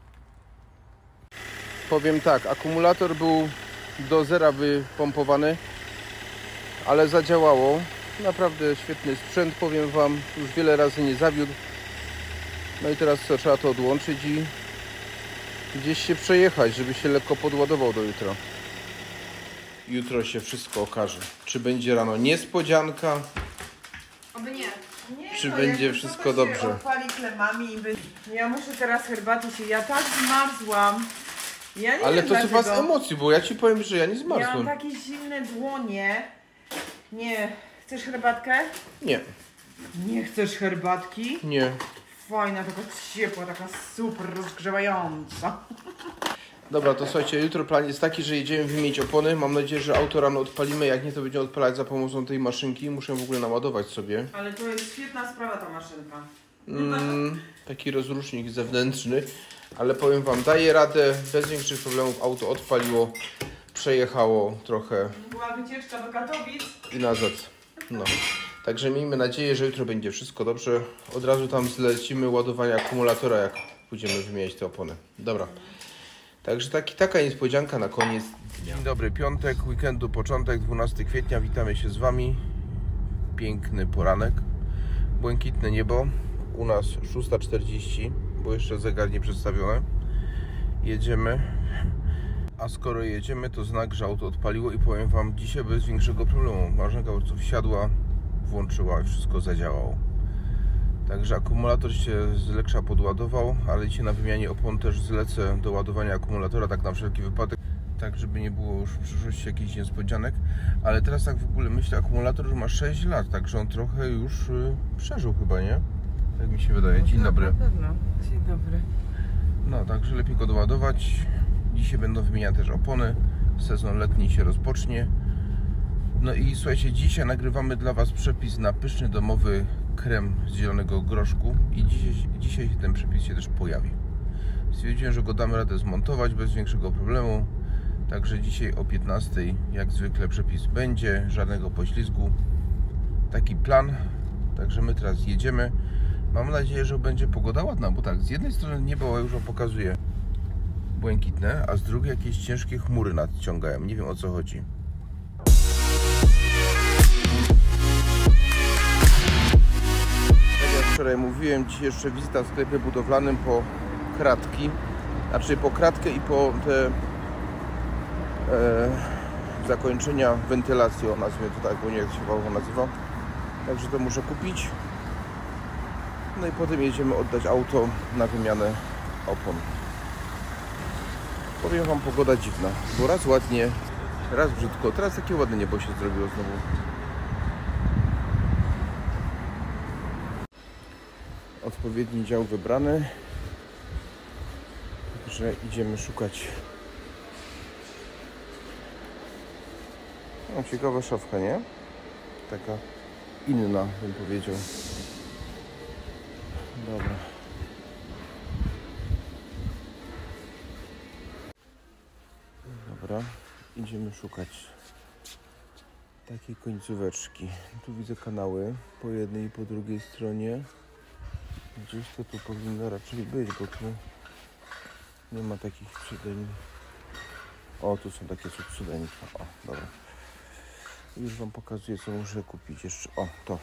Powiem tak, akumulator był do zera wypompowany, ale zadziałało. Naprawdę świetny sprzęt, powiem wam, już wiele razy nie zawiódł. No i teraz co, trzeba to odłączyć i gdzieś się przejechać, żeby się lekko podładował do jutra. Jutro się wszystko okaże. Czy będzie rano niespodzianka, Oby nie. Nie, czy no, będzie jakby wszystko to, to się dobrze? odpali klemami i by... Ja muszę teraz herbaty się... Ja tak zmarzłam. Ja nie Ale wiem to co was dlaczego. emocji, bo ja ci powiem, że ja nie Ja mam zmarzłem. takie zimne dłonie. Nie. Chcesz herbatkę? Nie, Nie chcesz herbatki? nie. Fajna, taka ciepła, taka super rozgrzewająca. Dobra, to słuchajcie, jutro plan jest taki, że jedziemy wymienić opony. Mam nadzieję, że auto rano odpalimy. Jak nie, to będziemy odpalać za pomocą tej maszynki. Muszę w ogóle naładować sobie. Ale to jest świetna sprawa ta maszynka. Mm, taki rozrusznik zewnętrzny, ale powiem wam, daje radę, bez większych problemów auto odpaliło, przejechało trochę. Była wycieczka do Katowic. I nazad. No. Także miejmy nadzieję, że jutro będzie wszystko dobrze. Od razu tam zlecimy ładowanie akumulatora, jak pójdziemy wymieniać te opony. Dobra. Także taki, taka niespodzianka na koniec dnia. Dzień dobry, piątek, weekendu, początek, dwunastego kwietnia. Witamy się z wami. Piękny poranek. Błękitne niebo. U nas szósta czterdzieści, bo jeszcze zegar nie przedstawiony. Jedziemy. A skoro jedziemy, to znak, że auto odpaliło i powiem wam, dzisiaj bez większego problemu. Marzenka po prostu wsiadła, włączyła i wszystko zadziałało. Także akumulator się z Leksza podładował, ale dzisiaj na wymianie opon też zlecę do ładowania akumulatora, tak na wszelki wypadek, tak żeby nie było już w przyszłości jakichś niespodzianek. Ale teraz tak w ogóle myślę, akumulator już ma sześć lat, także on trochę już y, przeżył chyba, nie? Tak mi się wydaje. Dzień dobry. Na pewno. Dzień dobry. No, także lepiej go doładować. Dzisiaj będą wymieniane też opony. Sezon letni się rozpocznie. No i słuchajcie, dzisiaj nagrywamy dla was przepis na pyszny domowy krem z zielonego groszku. I dzisiaj, dzisiaj ten przepis się też pojawi. Stwierdziłem, że go damy radę zmontować bez większego problemu. Także dzisiaj o piętnastej jak zwykle przepis będzie. Żadnego poślizgu. Taki plan. Także my teraz jedziemy. Mam nadzieję, że będzie pogoda ładna, bo tak, z jednej strony niebo już wam pokazuje błękitne, a z drugiej jakieś ciężkie chmury nadciągają. Nie wiem, o co chodzi. Tak jak wczoraj mówiłem, dzisiaj jeszcze wizyta w sklepie budowlanym po kratki, znaczy po kratkę i po te e, zakończenia wentylacji, o nazwijmy to tak, bo nie wiem, jak się to nazywa. Także to muszę kupić. No i potem jedziemy oddać auto na wymianę opon. Powiem wam, pogoda dziwna, bo raz ładnie, raz brzydko. Teraz takie ładne niebo się zrobiło znowu. Odpowiedni dział wybrany. Także idziemy szukać. No, ciekawa szafka, nie? Taka inna, bym powiedział. Dobra. Dobra, idziemy szukać takiej końcóweczki. Tu widzę kanały po jednej i po drugiej stronie. Gdzieś to tu powinno raczej być, bo tu nie ma takich przydeń. O, tu są takie cudeńki. O, dobra. Już wam pokazuję, co muszę kupić jeszcze. O, to.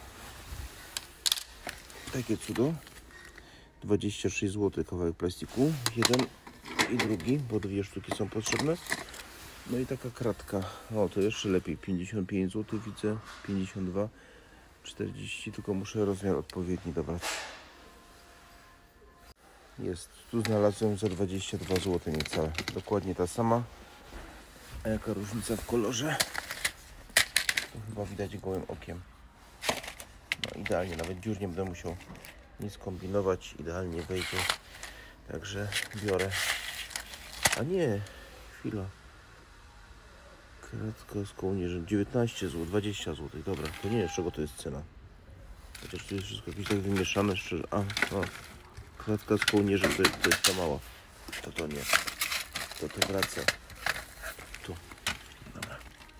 Takie cudo. dwadzieścia sześć złotych kawałek plastiku. Jeden i drugi, bo dwie sztuki są potrzebne. No i taka kratka. O, to jeszcze lepiej. pięćdziesiąt pięć złotych widzę. pięćdziesiąt dwa, czterdzieści. Tylko muszę rozmiar odpowiedni dobrać. Jest. Tu znalazłem za dwadzieścia dwa złote niecałe. Dokładnie ta sama. A jaka różnica w kolorze? To chyba widać gołym okiem. No idealnie. Nawet dziur nie będę musiał nic kombinować. Idealnie wejdzie. Także biorę. A nie. Chwila. Kratka z kołnierzem. dziewiętnaście złotych. dwadzieścia złotych. Dobra. To nie wiem, z czego to jest cena. Chociaż tu jest wszystko jakieś tak wymieszane. Szczerze. A, no. Kratka z kołnierzem to, to jest za mała. To to nie. To to wraca. Tu. Dobra.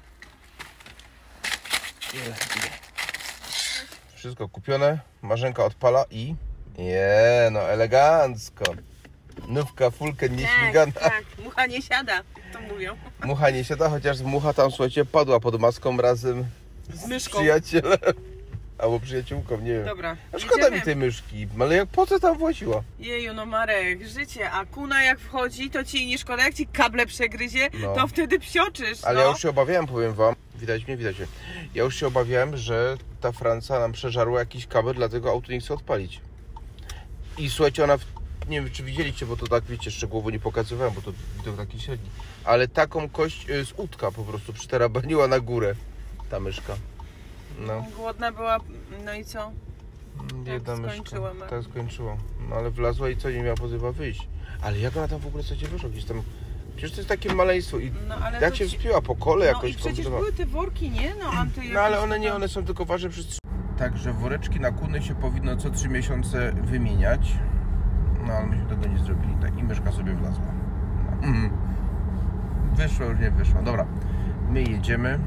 Ile? Ile? Wszystko kupione. Marzenka odpala i... Je, no elegancko. Nówka, fulkę, nieśmigana. Tak, tak. Mucha nie siada, to mówią. Mucha nie siada, chociaż mucha tam, słuchajcie, padła pod maską razem Z z myszką. przyjacielem. Albo przyjaciółką, nie wiem. Dobra, A szkoda jedziemy. mi tej myszki, ale jak, po co tam właziła? Jeju, no Marek, życie, a kuna jak wchodzi, to ci nie szkoda, jak ci kable przegryzie, No. to wtedy psioczysz, Ale no. ja już się obawiałem, powiem wam. Widać mnie, widać mnie. Ja już się obawiałem, że ta Franca nam przeżarła jakiś kabel, dlatego auto nie chce odpalić. I słuchajcie, ona, w... nie wiem czy widzieliście, bo to tak wiecie, szczegółowo nie pokazywałem, bo to widok taki średni. Ale taką kość y, z łódka po prostu przytarabaniła na górę ta myszka. No. Głodna była, no i co? Jedna myszka. skończyła, ma. Tak skończyła. No ale wlazła i co, nie miała pozywa wyjść. Ale jak ona tam w ogóle sobie wyszła? Gdzieś tam... Przecież to jest takie maleństwo i No, ale jak to się ci- wspięła po kole No jakoś i przecież kombinowała. były te worki, nie? No, anty No ale jakieś one nie, tam- one są tylko ważne przez... Także woreczki na kuny się powinno co trzy miesiące wymieniać. No ale myśmy tego nie zrobili, tak i myszka sobie wlazła. No. Mm. Wyszło, już nie wyszło. Dobra, my jedziemy.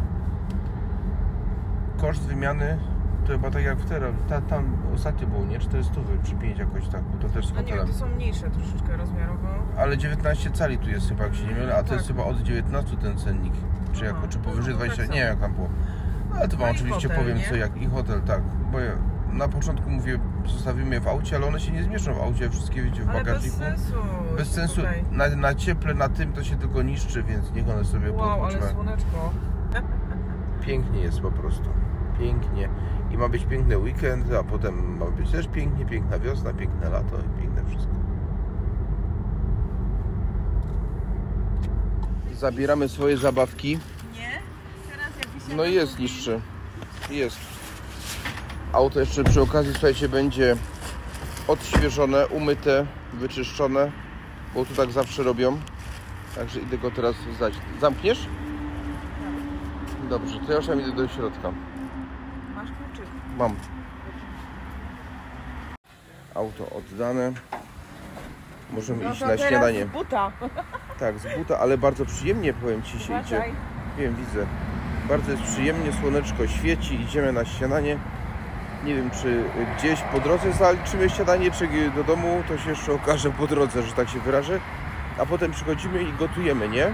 Koszt wymiany to chyba tak jak wtedy, ta, tam ostatnio było, nie? czterysta czy pięć jakoś tak, bo to też z No nie wiem, hotelem. to są mniejsze troszeczkę rozmiarowo. Ale dziewiętnaście cali tu jest chyba, jak się nie mylę, a to tak. jest chyba od dziewiętnastu ten cennik. Czy, jako, czy powyżej no, tak dwadzieścia, samo. nie wiem jak tam było. Ale to wam No i oczywiście hotel, powiem nie? co jak i hotel, tak. Bo ja na początku mówię, zostawimy je w aucie, ale one się nie zmieszczą w aucie, wszystkie wiecie w Ale bez bagażniku. sensu. Bez sensu, Tutaj. na, na cieple, na tym to się tylko niszczy, więc niech one sobie Wow, ale podpoczywają. słoneczko. Pięknie jest po prostu, pięknie. I ma być piękny weekend, a potem ma być też pięknie, piękna wiosna, piękne lato i piękne wszystko. Zabieramy swoje zabawki. Nie? Teraz jak się No i jest niższy. Jest. Auto jeszcze przy okazji, słuchajcie, będzie odświeżone, umyte, wyczyszczone, bo tu tak zawsze robią. Także idę go teraz zdać. Zamkniesz? Dobrze, to ja już tam idę do środka. Masz kluczyk. Mam. Auto oddane. Możemy No iść to na teraz śniadanie. z buta. Tak, z buta, ale bardzo przyjemnie, powiem Ci, się idzie. Uważaj. Wiem, widzę. Bardzo jest przyjemnie, słoneczko świeci, idziemy na śniadanie. Nie wiem, czy gdzieś po drodze zaliczymy śniadanie, czy do domu, to się jeszcze okaże po drodze, że tak się wyrażę. A potem przychodzimy i gotujemy, nie?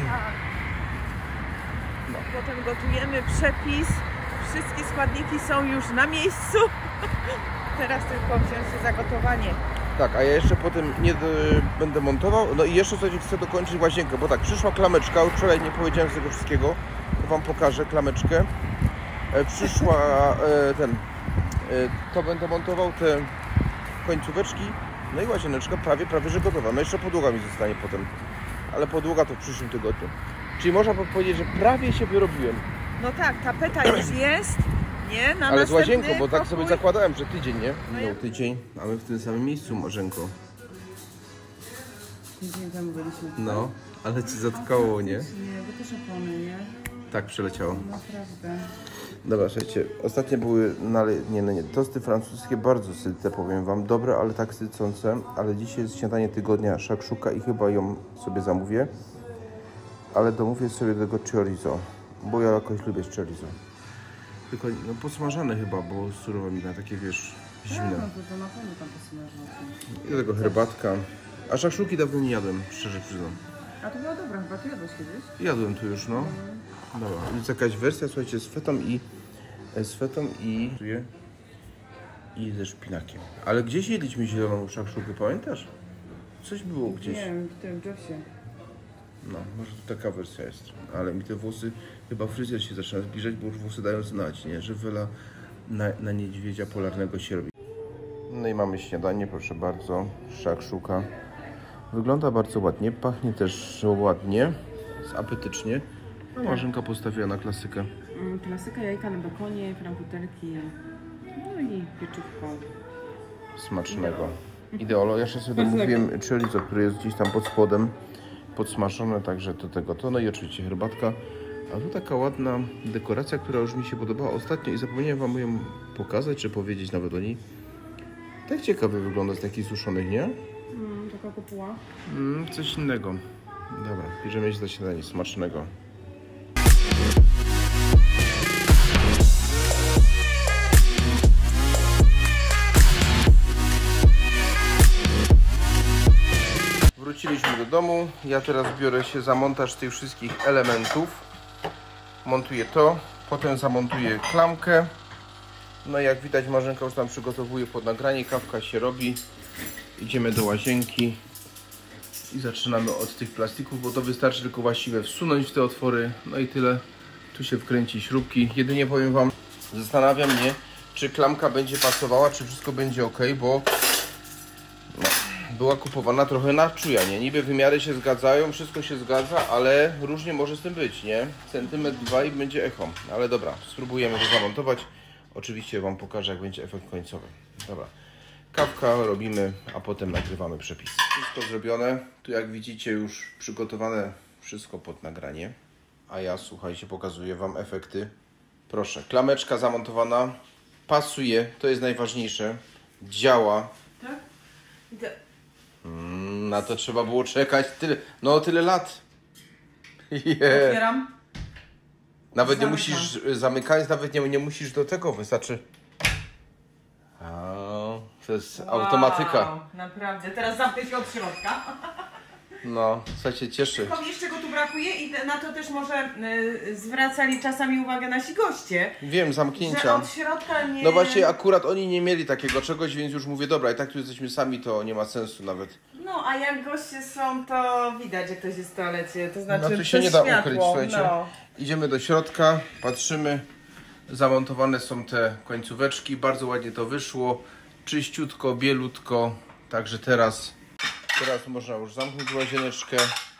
No, potem gotujemy przepis. Wszystkie składniki są już na miejscu. Teraz tylko wziąć się za gotowanie. Tak, a ja jeszcze potem nie do, będę montował. No i jeszcze coś chcę dokończyć łazienkę, bo tak, przyszła klameczka, już wczoraj nie powiedziałem z tego wszystkiego. To Wam pokażę klameczkę. E, przyszła e, ten, e, to będę montował te końcóweczki. No i łazieneczka prawie, prawie że gotowa. No jeszcze podłoga mi zostanie potem. Ale podłoga to w przyszłym tygodniu. Czyli można powiedzieć, że prawie się wyrobiłem. No tak, tapeta już jest. Nie? Na Ale z łazienką, następny bo tak pokój. sobie zakładałem, że tydzień, nie? No Minął ja- tydzień, a my w tym samym miejscu, Marzenko. Tydzień temu byliśmy. No, ale Ci zatkało, nie? Nie, bo też opony, nie? Tak przeleciało. Naprawdę. Dobra, słuchajcie, ostatnie były, nale... nie, no nie, tosty francuskie bardzo syte, powiem Wam, dobre, ale tak sycące, ale dzisiaj jest śniadanie tygodnia szakszuka i chyba ją sobie zamówię, ale domówię sobie tego chorizo, bo ja jakoś lubię chorizo. Tylko no podsmażane chyba, bo surowe mi na takie, wiesz, zimne. No to, to na pewno tam posmażą. I do tego herbatka, a szakszuki dawno nie jadłem, szczerze przyznam. A to była dobra, chyba ty jadłeś kiedyś? Jadłem tu już, no. Dobra, jest jakaś wersja, słuchajcie, z fetą i z fetą i i ze szpinakiem. Ale gdzieś jedliśmy zieloną szakszukę, pamiętasz? Coś było gdzieś. Nie wiem, w tym Jossie. No, może to taka wersja jest. Ale mi te włosy, chyba fryzjer się zaczyna zbliżać, bo już włosy dają znać, nie? Że wela na, na niedźwiedzia polarnego się robi. No i mamy śniadanie, proszę bardzo. Szakszuka. Wygląda bardzo ładnie, pachnie też ładnie, apetycznie. No, Marzenka postawiła na klasykę. Klasyka, jajka na bekonie, frambuterki, no i pieczywko. Smacznego. Ideolo. Ja jeszcze sobie domówiłem chorizo, który jest gdzieś tam pod spodem, podsmażone, także do tego to. No i oczywiście herbatka. A tu taka ładna dekoracja, która już mi się podobała ostatnio i zapomniałem Wam ją pokazać, czy powiedzieć nawet o niej. Tak ciekawie wygląda z takich suszonych, nie? Mm, taka kopuła. Mm, coś innego. Dobra, bierzemy się za śniadanie smacznego. Wróciliśmy do domu. Ja teraz biorę się za montaż tych wszystkich elementów. Montuję to, potem zamontuję klamkę. No i jak widać, Marzenka już tam przygotowuje pod nagranie, kawka się robi. Idziemy do łazienki i zaczynamy od tych plastików, bo to wystarczy tylko właściwie wsunąć w te otwory. No i tyle. Tu się wkręci śrubki. Jedynie powiem Wam, zastanawiam mnie, czy klamka będzie pasowała, czy wszystko będzie ok, bo no, była kupowana trochę na czujanie. Niby wymiary się zgadzają, wszystko się zgadza, ale różnie może z tym być, nie? Centymetr dwa i będzie echo. Ale dobra, spróbujemy to zamontować. Oczywiście Wam pokażę, jak będzie efekt końcowy. Dobra. Kawka robimy, a potem nagrywamy przepis. Wszystko zrobione. Tu jak widzicie już przygotowane wszystko pod nagranie. A ja, słuchajcie, pokazuję Wam efekty. Proszę, klameczka zamontowana. pasuje, to jest najważniejsze. Działa. Tak? I te... Mm, na to trzeba było czekać tyle, no tyle lat. Yeah. Otwieram. Nawet nie Zamykam. musisz, zamykając, nawet nie, nie musisz do tego, wystarczy. A, to jest Wow, automatyka. naprawdę. Teraz zamknę się od środka. No, co się cieszy. Powiesz, czego tu brakuje i te- na to też może y, zwracali czasami uwagę nasi goście. Wiem, Że zamknięcia. od środka nie... No właśnie, akurat oni nie mieli takiego czegoś, więc już mówię, dobra, i tak tu jesteśmy sami, to nie ma sensu nawet. No, a jak goście są, to widać, że ktoś jest w toalecie. To znaczy, No to się przez nie da światło. ukryć, słuchajcie. No. Idziemy do środka, patrzymy. Zamontowane są te końcóweczki, bardzo ładnie to wyszło. Czyściutko, bielutko. Także teraz, teraz można już zamknąć łazieneczkę.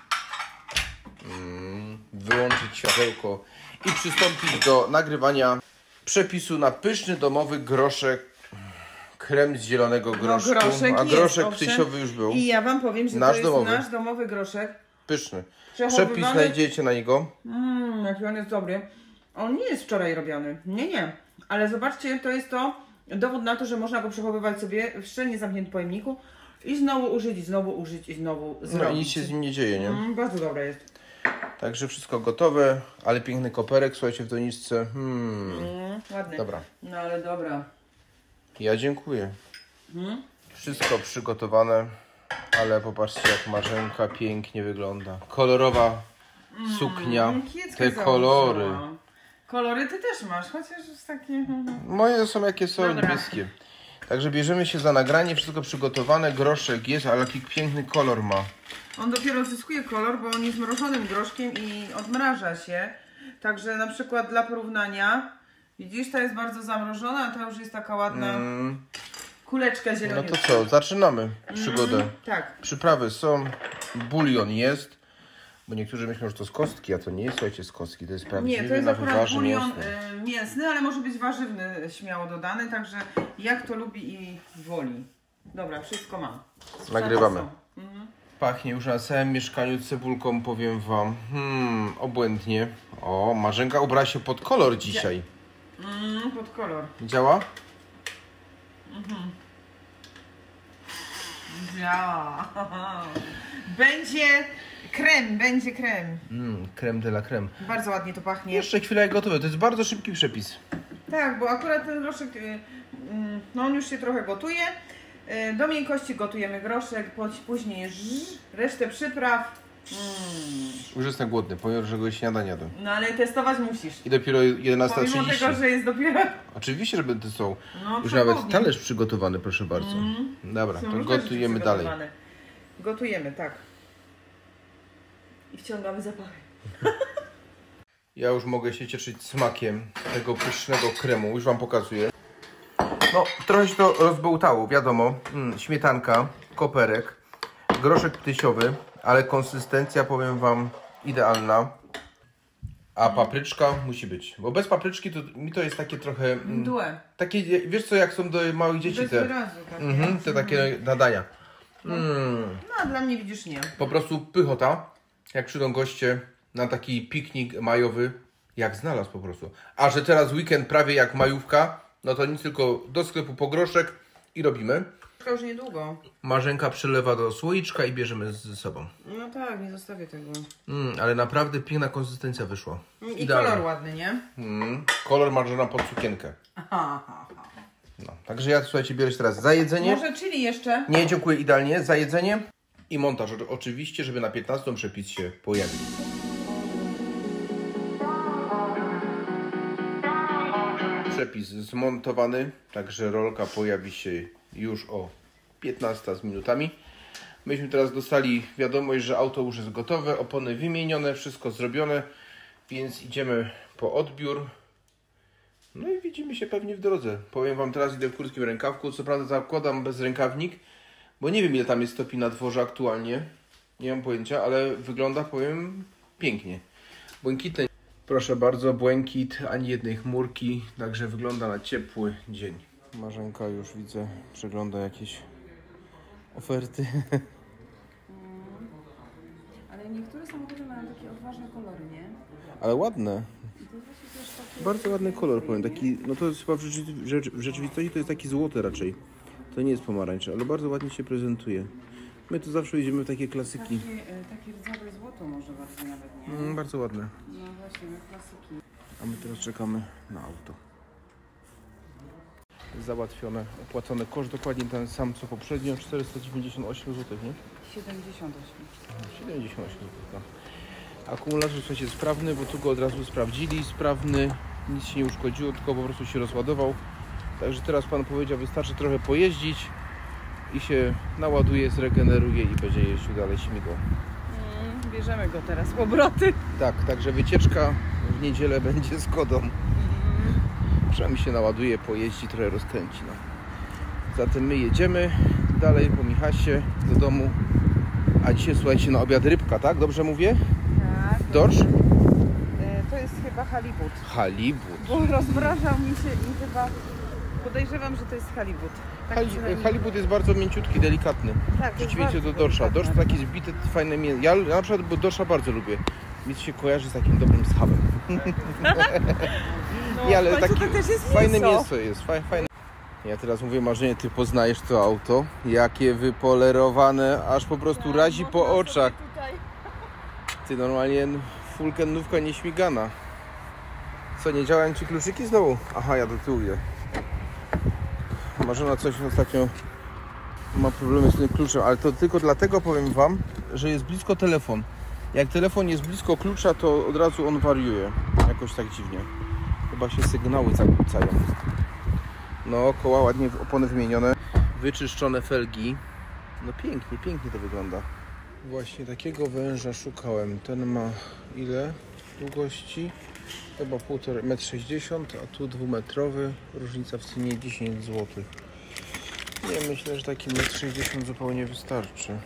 Mm, wyłączyć światełko i przystąpić do nagrywania przepisu na pyszny domowy groszek. Krem z zielonego groszku. No, groszek a groszek jest, ptysiowy już był. I ja wam powiem, że Nasz to jest domowy. nasz domowy groszek. Pyszny. Przechowywany- Przepis znajdziecie na niego. Mmm, jaki on jest dobry. On nie jest wczoraj robiony. Nie, nie. Ale zobaczcie, to jest to dowód na to, że można go przechowywać sobie w szczelnie zamkniętym pojemniku i znowu użyć, i znowu użyć, i znowu zrobić. No i nic się z nim nie dzieje, nie? Mm, bardzo dobre jest. Także wszystko gotowe, ale piękny koperek, słuchajcie, w doniczce. Hmm. Mm, ładny. Dobra, No ale dobra. ja dziękuję. Mm? Wszystko przygotowane, ale popatrzcie, jak Marzenka pięknie wygląda. Kolorowa suknia, Mm, kieckę te założyła. kolory. Kolory ty też masz, chociaż jest takie... Moje są jakie są, Dobra. niebieskie. Także bierzemy się za nagranie, wszystko przygotowane, groszek jest, ale jaki piękny kolor ma. On dopiero odzyskuje kolor, bo on jest mrożonym groszkiem i odmraża się. Także na przykład dla porównania, widzisz, ta jest bardzo zamrożona, a ta już jest taka ładna Mm, kuleczka no zieloniutka. to co, zaczynamy przygodę. Mm, tak. Przyprawy są, bulion jest, bo niektórzy myślą, że to z kostki, a to nie jest, słuchajcie, z kostki, to jest prawdziwy Nie, to jest na akurat wywarze bulion mięsnym. y, mięsny, ale może być warzywny śmiało dodany, także jak to lubi i woli. Dobra, wszystko mam. Sprzęty Nagrywamy. są. Mhm. Pachnie już na całym mieszkaniu cebulką, powiem wam. Hmm, obłędnie. O, Marzenka ubrała się pod kolor dzisiaj. Mm, pod kolor. Działa? Ja. Będzie krem, będzie krem. Mm, creme de la creme. Bardzo ładnie to pachnie. Jeszcze chwilę jak gotowe, to jest bardzo szybki przepis. Tak, bo akurat ten groszek, y, mm, no on już się trochę gotuje. Y, Do miękkości gotujemy groszek, po- później ż- resztę przypraw. Mm. Już jestem głodny, pomimo że go śniadania jadłem. No ale testować musisz. I dopiero jedenasta Pomimo trzydzieści. tego, że jest dopiero... Oczywiście, że to są. No, Już nawet przepłodnie. talerz przygotowany, proszę bardzo. Mm. Dobra, Są to różne gotujemy rzeczy dalej. przygotowane. Gotujemy, tak. I wciągamy zapachy. Ja już mogę się cieszyć smakiem tego pysznego kremu. Już wam pokazuję. No, trochę się to rozbełtało, wiadomo. Mm, śmietanka, koperek, groszek ptysiowy, ale konsystencja, powiem wam, idealna. A papryczka musi być. Bo bez papryczki to mi to jest takie trochę... Mm, Mdłe. takie, wiesz co, jak są do małych dzieci Bez te... wyrazu, tak. Mhm, te takie nadania. Mm, No a dla mnie widzisz nie. po prostu pychota, jak przyjdą goście na taki piknik majowy, jak znalazł po prostu. A że teraz weekend prawie jak majówka, no to nic, tylko do sklepu po groszek i robimy. To już niedługo. Marzenka przylewa do słoiczka i bierzemy ze sobą. No tak, nie zostawię tego. Mm, ale naprawdę piękna konsystencja wyszła. I Idealna. kolor ładny, nie? Mm, kolor Marzena pod sukienkę. Aha, aha. No, także ja, słuchajcie, biorę się teraz za jedzenie. Może chili jeszcze? Nie, dziękuję, idealnie. Za jedzenie i montaż. O- Oczywiście, żeby na piętnastą przepis się pojawił. Przepis zmontowany, także rolka pojawi się już o piętnasta z minutami. Myśmy teraz dostali wiadomość, że auto już jest gotowe, opony wymienione, wszystko zrobione, więc idziemy po odbiór. No i widzimy się pewnie w drodze. Powiem wam, teraz idę w krótkim rękawku, co prawda zakładam bez rękawnik, bo nie wiem ile tam jest stopni na dworze aktualnie. Nie mam pojęcia, ale wygląda, powiem, pięknie. Błękitne. Proszę bardzo, błękit, ani jednej chmurki, także wygląda na ciepły dzień. Marzenka już widzę, przegląda jakieś oferty. Ale niektóre samochody mają takie odważne kolory, nie? Ale ładne. I to jest właśnie też Bardzo ładny kolor, powiem, taki, no to jest chyba w, rzeczy, w, rzeczy, w rzeczywistości to jest taki złoty raczej. To nie jest pomarańcza, ale bardzo ładnie się prezentuje. My tu zawsze idziemy w takie klasyki. Takie, e, takie rdzawe złoto może bardziej nawet, nie? Mm, bardzo ładne. No właśnie, my klasyki. A my teraz czekamy na auto. Załatwione, opłacony koszt dokładnie ten sam co poprzednio, czterysta dziewięćdziesiąt osiem złotych, nie? siedemdziesiąt osiem. siedemdziesiąt osiem złotych. No. Akumulator słuchajcie sprawny, bo tu go od razu sprawdzili, sprawny, nic się nie uszkodziło, tylko po prostu się rozładował. Także teraz pan powiedział, wystarczy trochę pojeździć i się naładuje, zregeneruje i będzie jeździł dalej śmigło. Mm, bierzemy go teraz w obroty. Tak, także wycieczka w niedzielę będzie z Kodą. Mm. Przynajmniej się naładuje, pojeździ, trochę rozkręci. No. Zatem my jedziemy dalej po Michasie do domu. A dzisiaj słuchajcie, na obiad rybka, tak? Dobrze mówię? Tak. Dorsz? E, to jest chyba halibut. Halibut. Bo rozmrażał mi się i chyba podejrzewam, że to jest halibut. Tak Hali, przynajmniej- halibut jest bardzo mięciutki, delikatny. Tak, to jest Przeciwieństwie do bardzo dorsza. Dorsz to delikatny. taki zbity, fajne mięso. Ja, ja na przykład bo dorsza bardzo lubię. Mi się kojarzy z takim dobrym schabem. No, Nie, ale w końcu takie to też jest fajne mięso. mięso jest. Faj, fajne. Ja teraz mówię, Marzenie, ty poznajesz to auto? Jakie wypolerowane, aż po prostu Tak, razi po można sobie oczach. tutaj- Ty normalnie fulkenówka nieśmigana. Co, nie działają ci kluczyki znowu? Aha, ja do tyłu idę. Marzena coś ostatnio ma problemy z tym kluczem, ale to tylko dlatego powiem wam, że jest blisko telefon. Jak telefon jest blisko klucza, to od razu on wariuje. Jakoś tak dziwnie. Chyba się sygnały zakłócają. No, koła ładnie, opony wymienione. Wyczyszczone felgi. No pięknie, pięknie to wygląda. Właśnie takiego węża szukałem. Ten ma ile długości? Chyba półtora metr sześćdziesiąt, a tu dwumetrowy. Różnica w cenie dziesięć złotych. Nie, myślę, że taki metr sześćdziesiąt zupełnie wystarczy.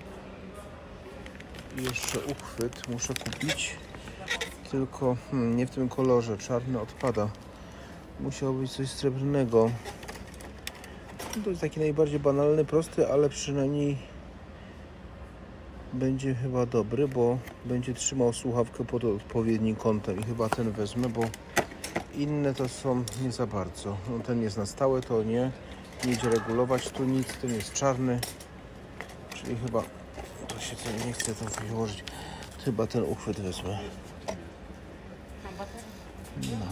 I jeszcze uchwyt muszę kupić. Tylko hmm, nie w tym kolorze. Czarny odpada. Musiało być coś srebrnego. To jest taki najbardziej banalny, prosty, ale przynajmniej będzie chyba dobry, bo będzie trzymał słuchawkę pod odpowiednim kątem i chyba ten wezmę, bo inne to są nie za bardzo. No, ten jest na stałe, to nie. Nie idzie regulować tu nic, ten jest czarny. Czyli chyba, to się co nie chce to wyłożyć. Chyba ten uchwyt wezmę. No.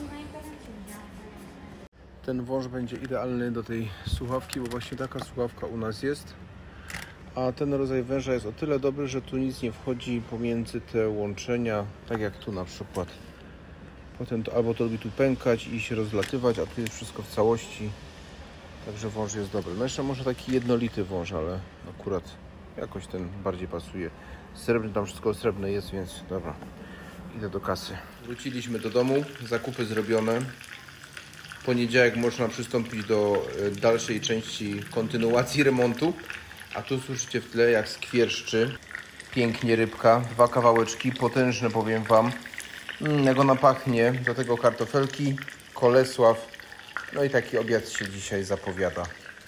Ten wąż będzie idealny do tej słuchawki, bo właśnie taka słuchawka u nas jest. A ten rodzaj węża jest o tyle dobry, że tu nic nie wchodzi pomiędzy te łączenia, tak jak tu na przykład. Potem to, albo to lubi tu pękać i się rozlatywać, a tu jest wszystko w całości. Także wąż jest dobry. No jeszcze może taki jednolity wąż, ale akurat jakoś ten bardziej pasuje. Srebrny, tam wszystko srebrne jest, więc dobra. Idę do kasy. Wróciliśmy do domu, zakupy zrobione. W poniedziałek można przystąpić do dalszej części kontynuacji remontu. A tu słyszycie w tle jak skwierszczy. Pięknie rybka, dwa kawałeczki, potężne powiem wam. Mm, jak ona pachnie, do tego kartofelki, kolesław. No i taki obiad się dzisiaj zapowiada.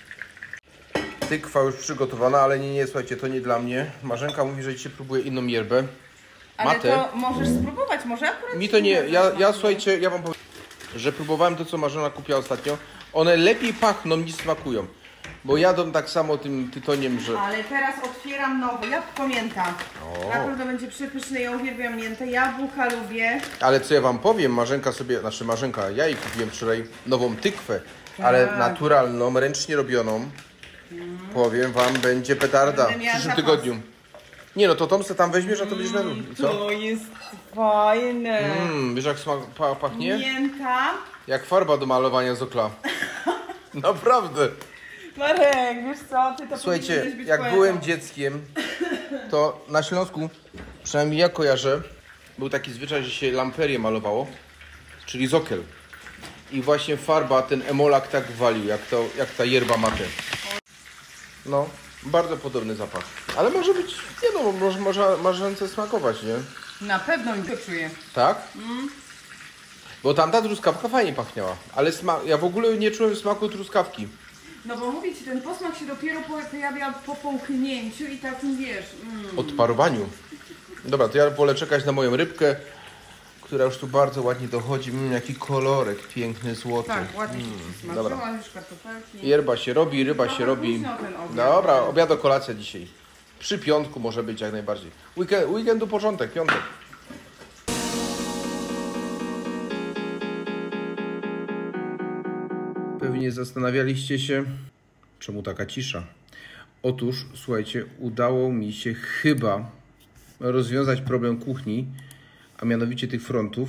Tykwa już przygotowana, ale nie, nie, słuchajcie, to nie dla mnie. Marzenka mówi, że dzisiaj próbuje inną yerbę. Ale Matę. to możesz spróbować, może akurat... Mi to nie, ja, ja słuchajcie, ja wam powiem, że próbowałem to, co Marzena kupiła ostatnio. One lepiej pachną niż smakują. Bo jadą tak samo tym tytoniem, że... Ale teraz otwieram nowo, jabłko mięta. O. Naprawdę będzie przepyszne, ja uwielbiam miętę, jabłka lubię. Ale co ja wam powiem, Marzenka sobie, znaczy Marzenka, ja jej kupiłem wczoraj nową tykwę, ale Tak. naturalną, ręcznie robioną. Powiem wam, będzie petarda w Będę miała przyszłym zapas. tygodniu. Nie no, to Tom se tam weźmiesz, a to będziesz miał. I co? To jest fajne. Mmm, wiesz jak smak, pa, pachnie? Mięta. Jak farba do malowania z okla. Naprawdę. Marek, wiesz co, ty to Słuchajcie, powinieneś być jak poetą. byłem dzieckiem, to na Śląsku, przynajmniej ja kojarzę, był taki zwyczaj, że się lamperię malowało, czyli z okiel. I właśnie farba, ten emolak tak walił, jak, to, jak ta yerba mate. No, bardzo podobny zapach. Ale może być, nie no, może, może marzence smakować, nie? Na pewno mi to czuję. Tak? Bo tamta truskawka fajnie pachniała, ale sma- ja w ogóle nie czułem smaku truskawki. No bo mówię ci, ten posmak się dopiero po- pojawia po połknięciu i takim, wiesz... Mm. Odparowaniu. Dobra, to ja wolę czekać na moją rybkę, która już tu bardzo ładnie dochodzi. Mm, jaki kolorek piękny, złoty. Tak, ładnie się Mm, smażyła, dobra. już kartofelki. Yerba się robi, ryba się robi. Późno ten obiad. Dobra, obiad, kolacja dzisiaj. Przy piątku może być jak najbardziej. Weekend, weekendu początek, piątek. Pewnie zastanawialiście się, czemu taka cisza. Otóż, słuchajcie, udało mi się chyba rozwiązać problem kuchni, a mianowicie tych frontów,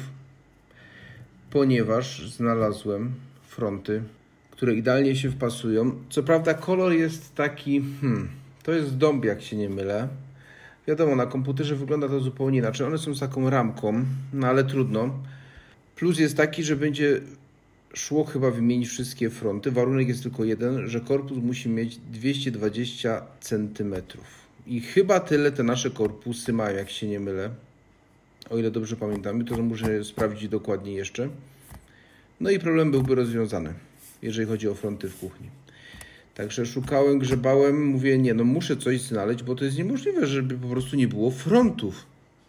ponieważ znalazłem fronty, które idealnie się wpasują. Co prawda kolor jest taki, hmm, to jest dąb, jak się nie mylę. Wiadomo, na komputerze wygląda to zupełnie inaczej. One są z taką ramką, no ale trudno. Plus jest taki, że będzie szło chyba wymienić wszystkie fronty. Warunek jest tylko jeden, że korpus musi mieć dwieście dwadzieścia centymetrów. I chyba tyle te nasze korpusy mają, jak się nie mylę. O ile dobrze pamiętam, to muszę sprawdzić dokładnie jeszcze. No i problem byłby rozwiązany, jeżeli chodzi o fronty w kuchni. Także szukałem, grzebałem, mówię, nie, no muszę coś znaleźć, bo to jest niemożliwe, żeby po prostu nie było frontów.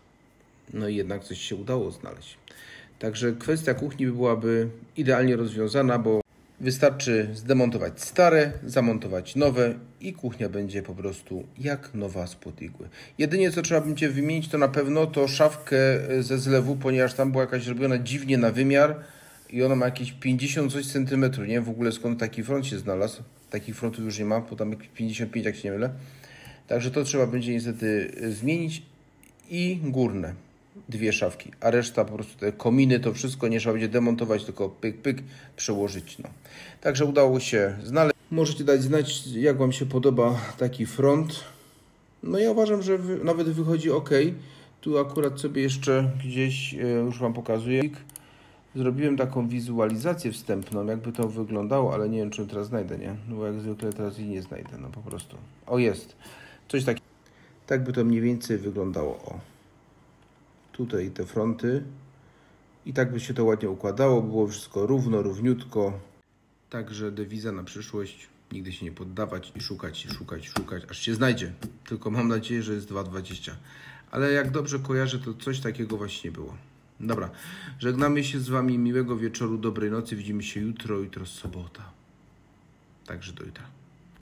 No i jednak coś się udało znaleźć. Także kwestia kuchni byłaby idealnie rozwiązana, bo wystarczy zdemontować stare, zamontować nowe i kuchnia będzie po prostu jak nowa spod igły. Jedynie co trzeba będzie wymienić to na pewno to szafkę ze zlewu, ponieważ tam była jakaś robiona dziwnie na wymiar i ona ma jakieś pięćdziesiąt coś centymetrów. Nie wiem w ogóle skąd taki front się znalazł. Takich frontów już nie ma, bo tam jakieś pięćdziesiąt pięć, jak się nie mylę. Także to trzeba będzie niestety zmienić i górne. Dwie szafki, a reszta po prostu te kominy, to wszystko nie trzeba będzie demontować, tylko pyk, pyk, przełożyć. No. Także udało się znaleźć. Możecie dać znać, jak Wam się podoba taki front. No ja uważam, że wy, nawet wychodzi ok. Tu akurat sobie jeszcze gdzieś, e, już Wam pokazuję. Zrobiłem taką wizualizację wstępną, jakby to wyglądało, ale nie wiem, czy teraz znajdę, nie? No bo jak zwykle teraz jej nie znajdę, no po prostu. O, jest. Coś takiego. Tak by to mniej więcej wyglądało, o. Tutaj te fronty i tak by się to ładnie układało, było wszystko równo, równiutko. Także dewiza na przyszłość, nigdy się nie poddawać i szukać, szukać, szukać, aż się znajdzie. Tylko mam nadzieję, że jest dwa dwadzieścia. Ale jak dobrze kojarzę, to coś takiego właśnie było. Dobra, żegnamy się z Wami, miłego wieczoru, dobrej nocy, widzimy się jutro, jutro sobota. Także do jutra.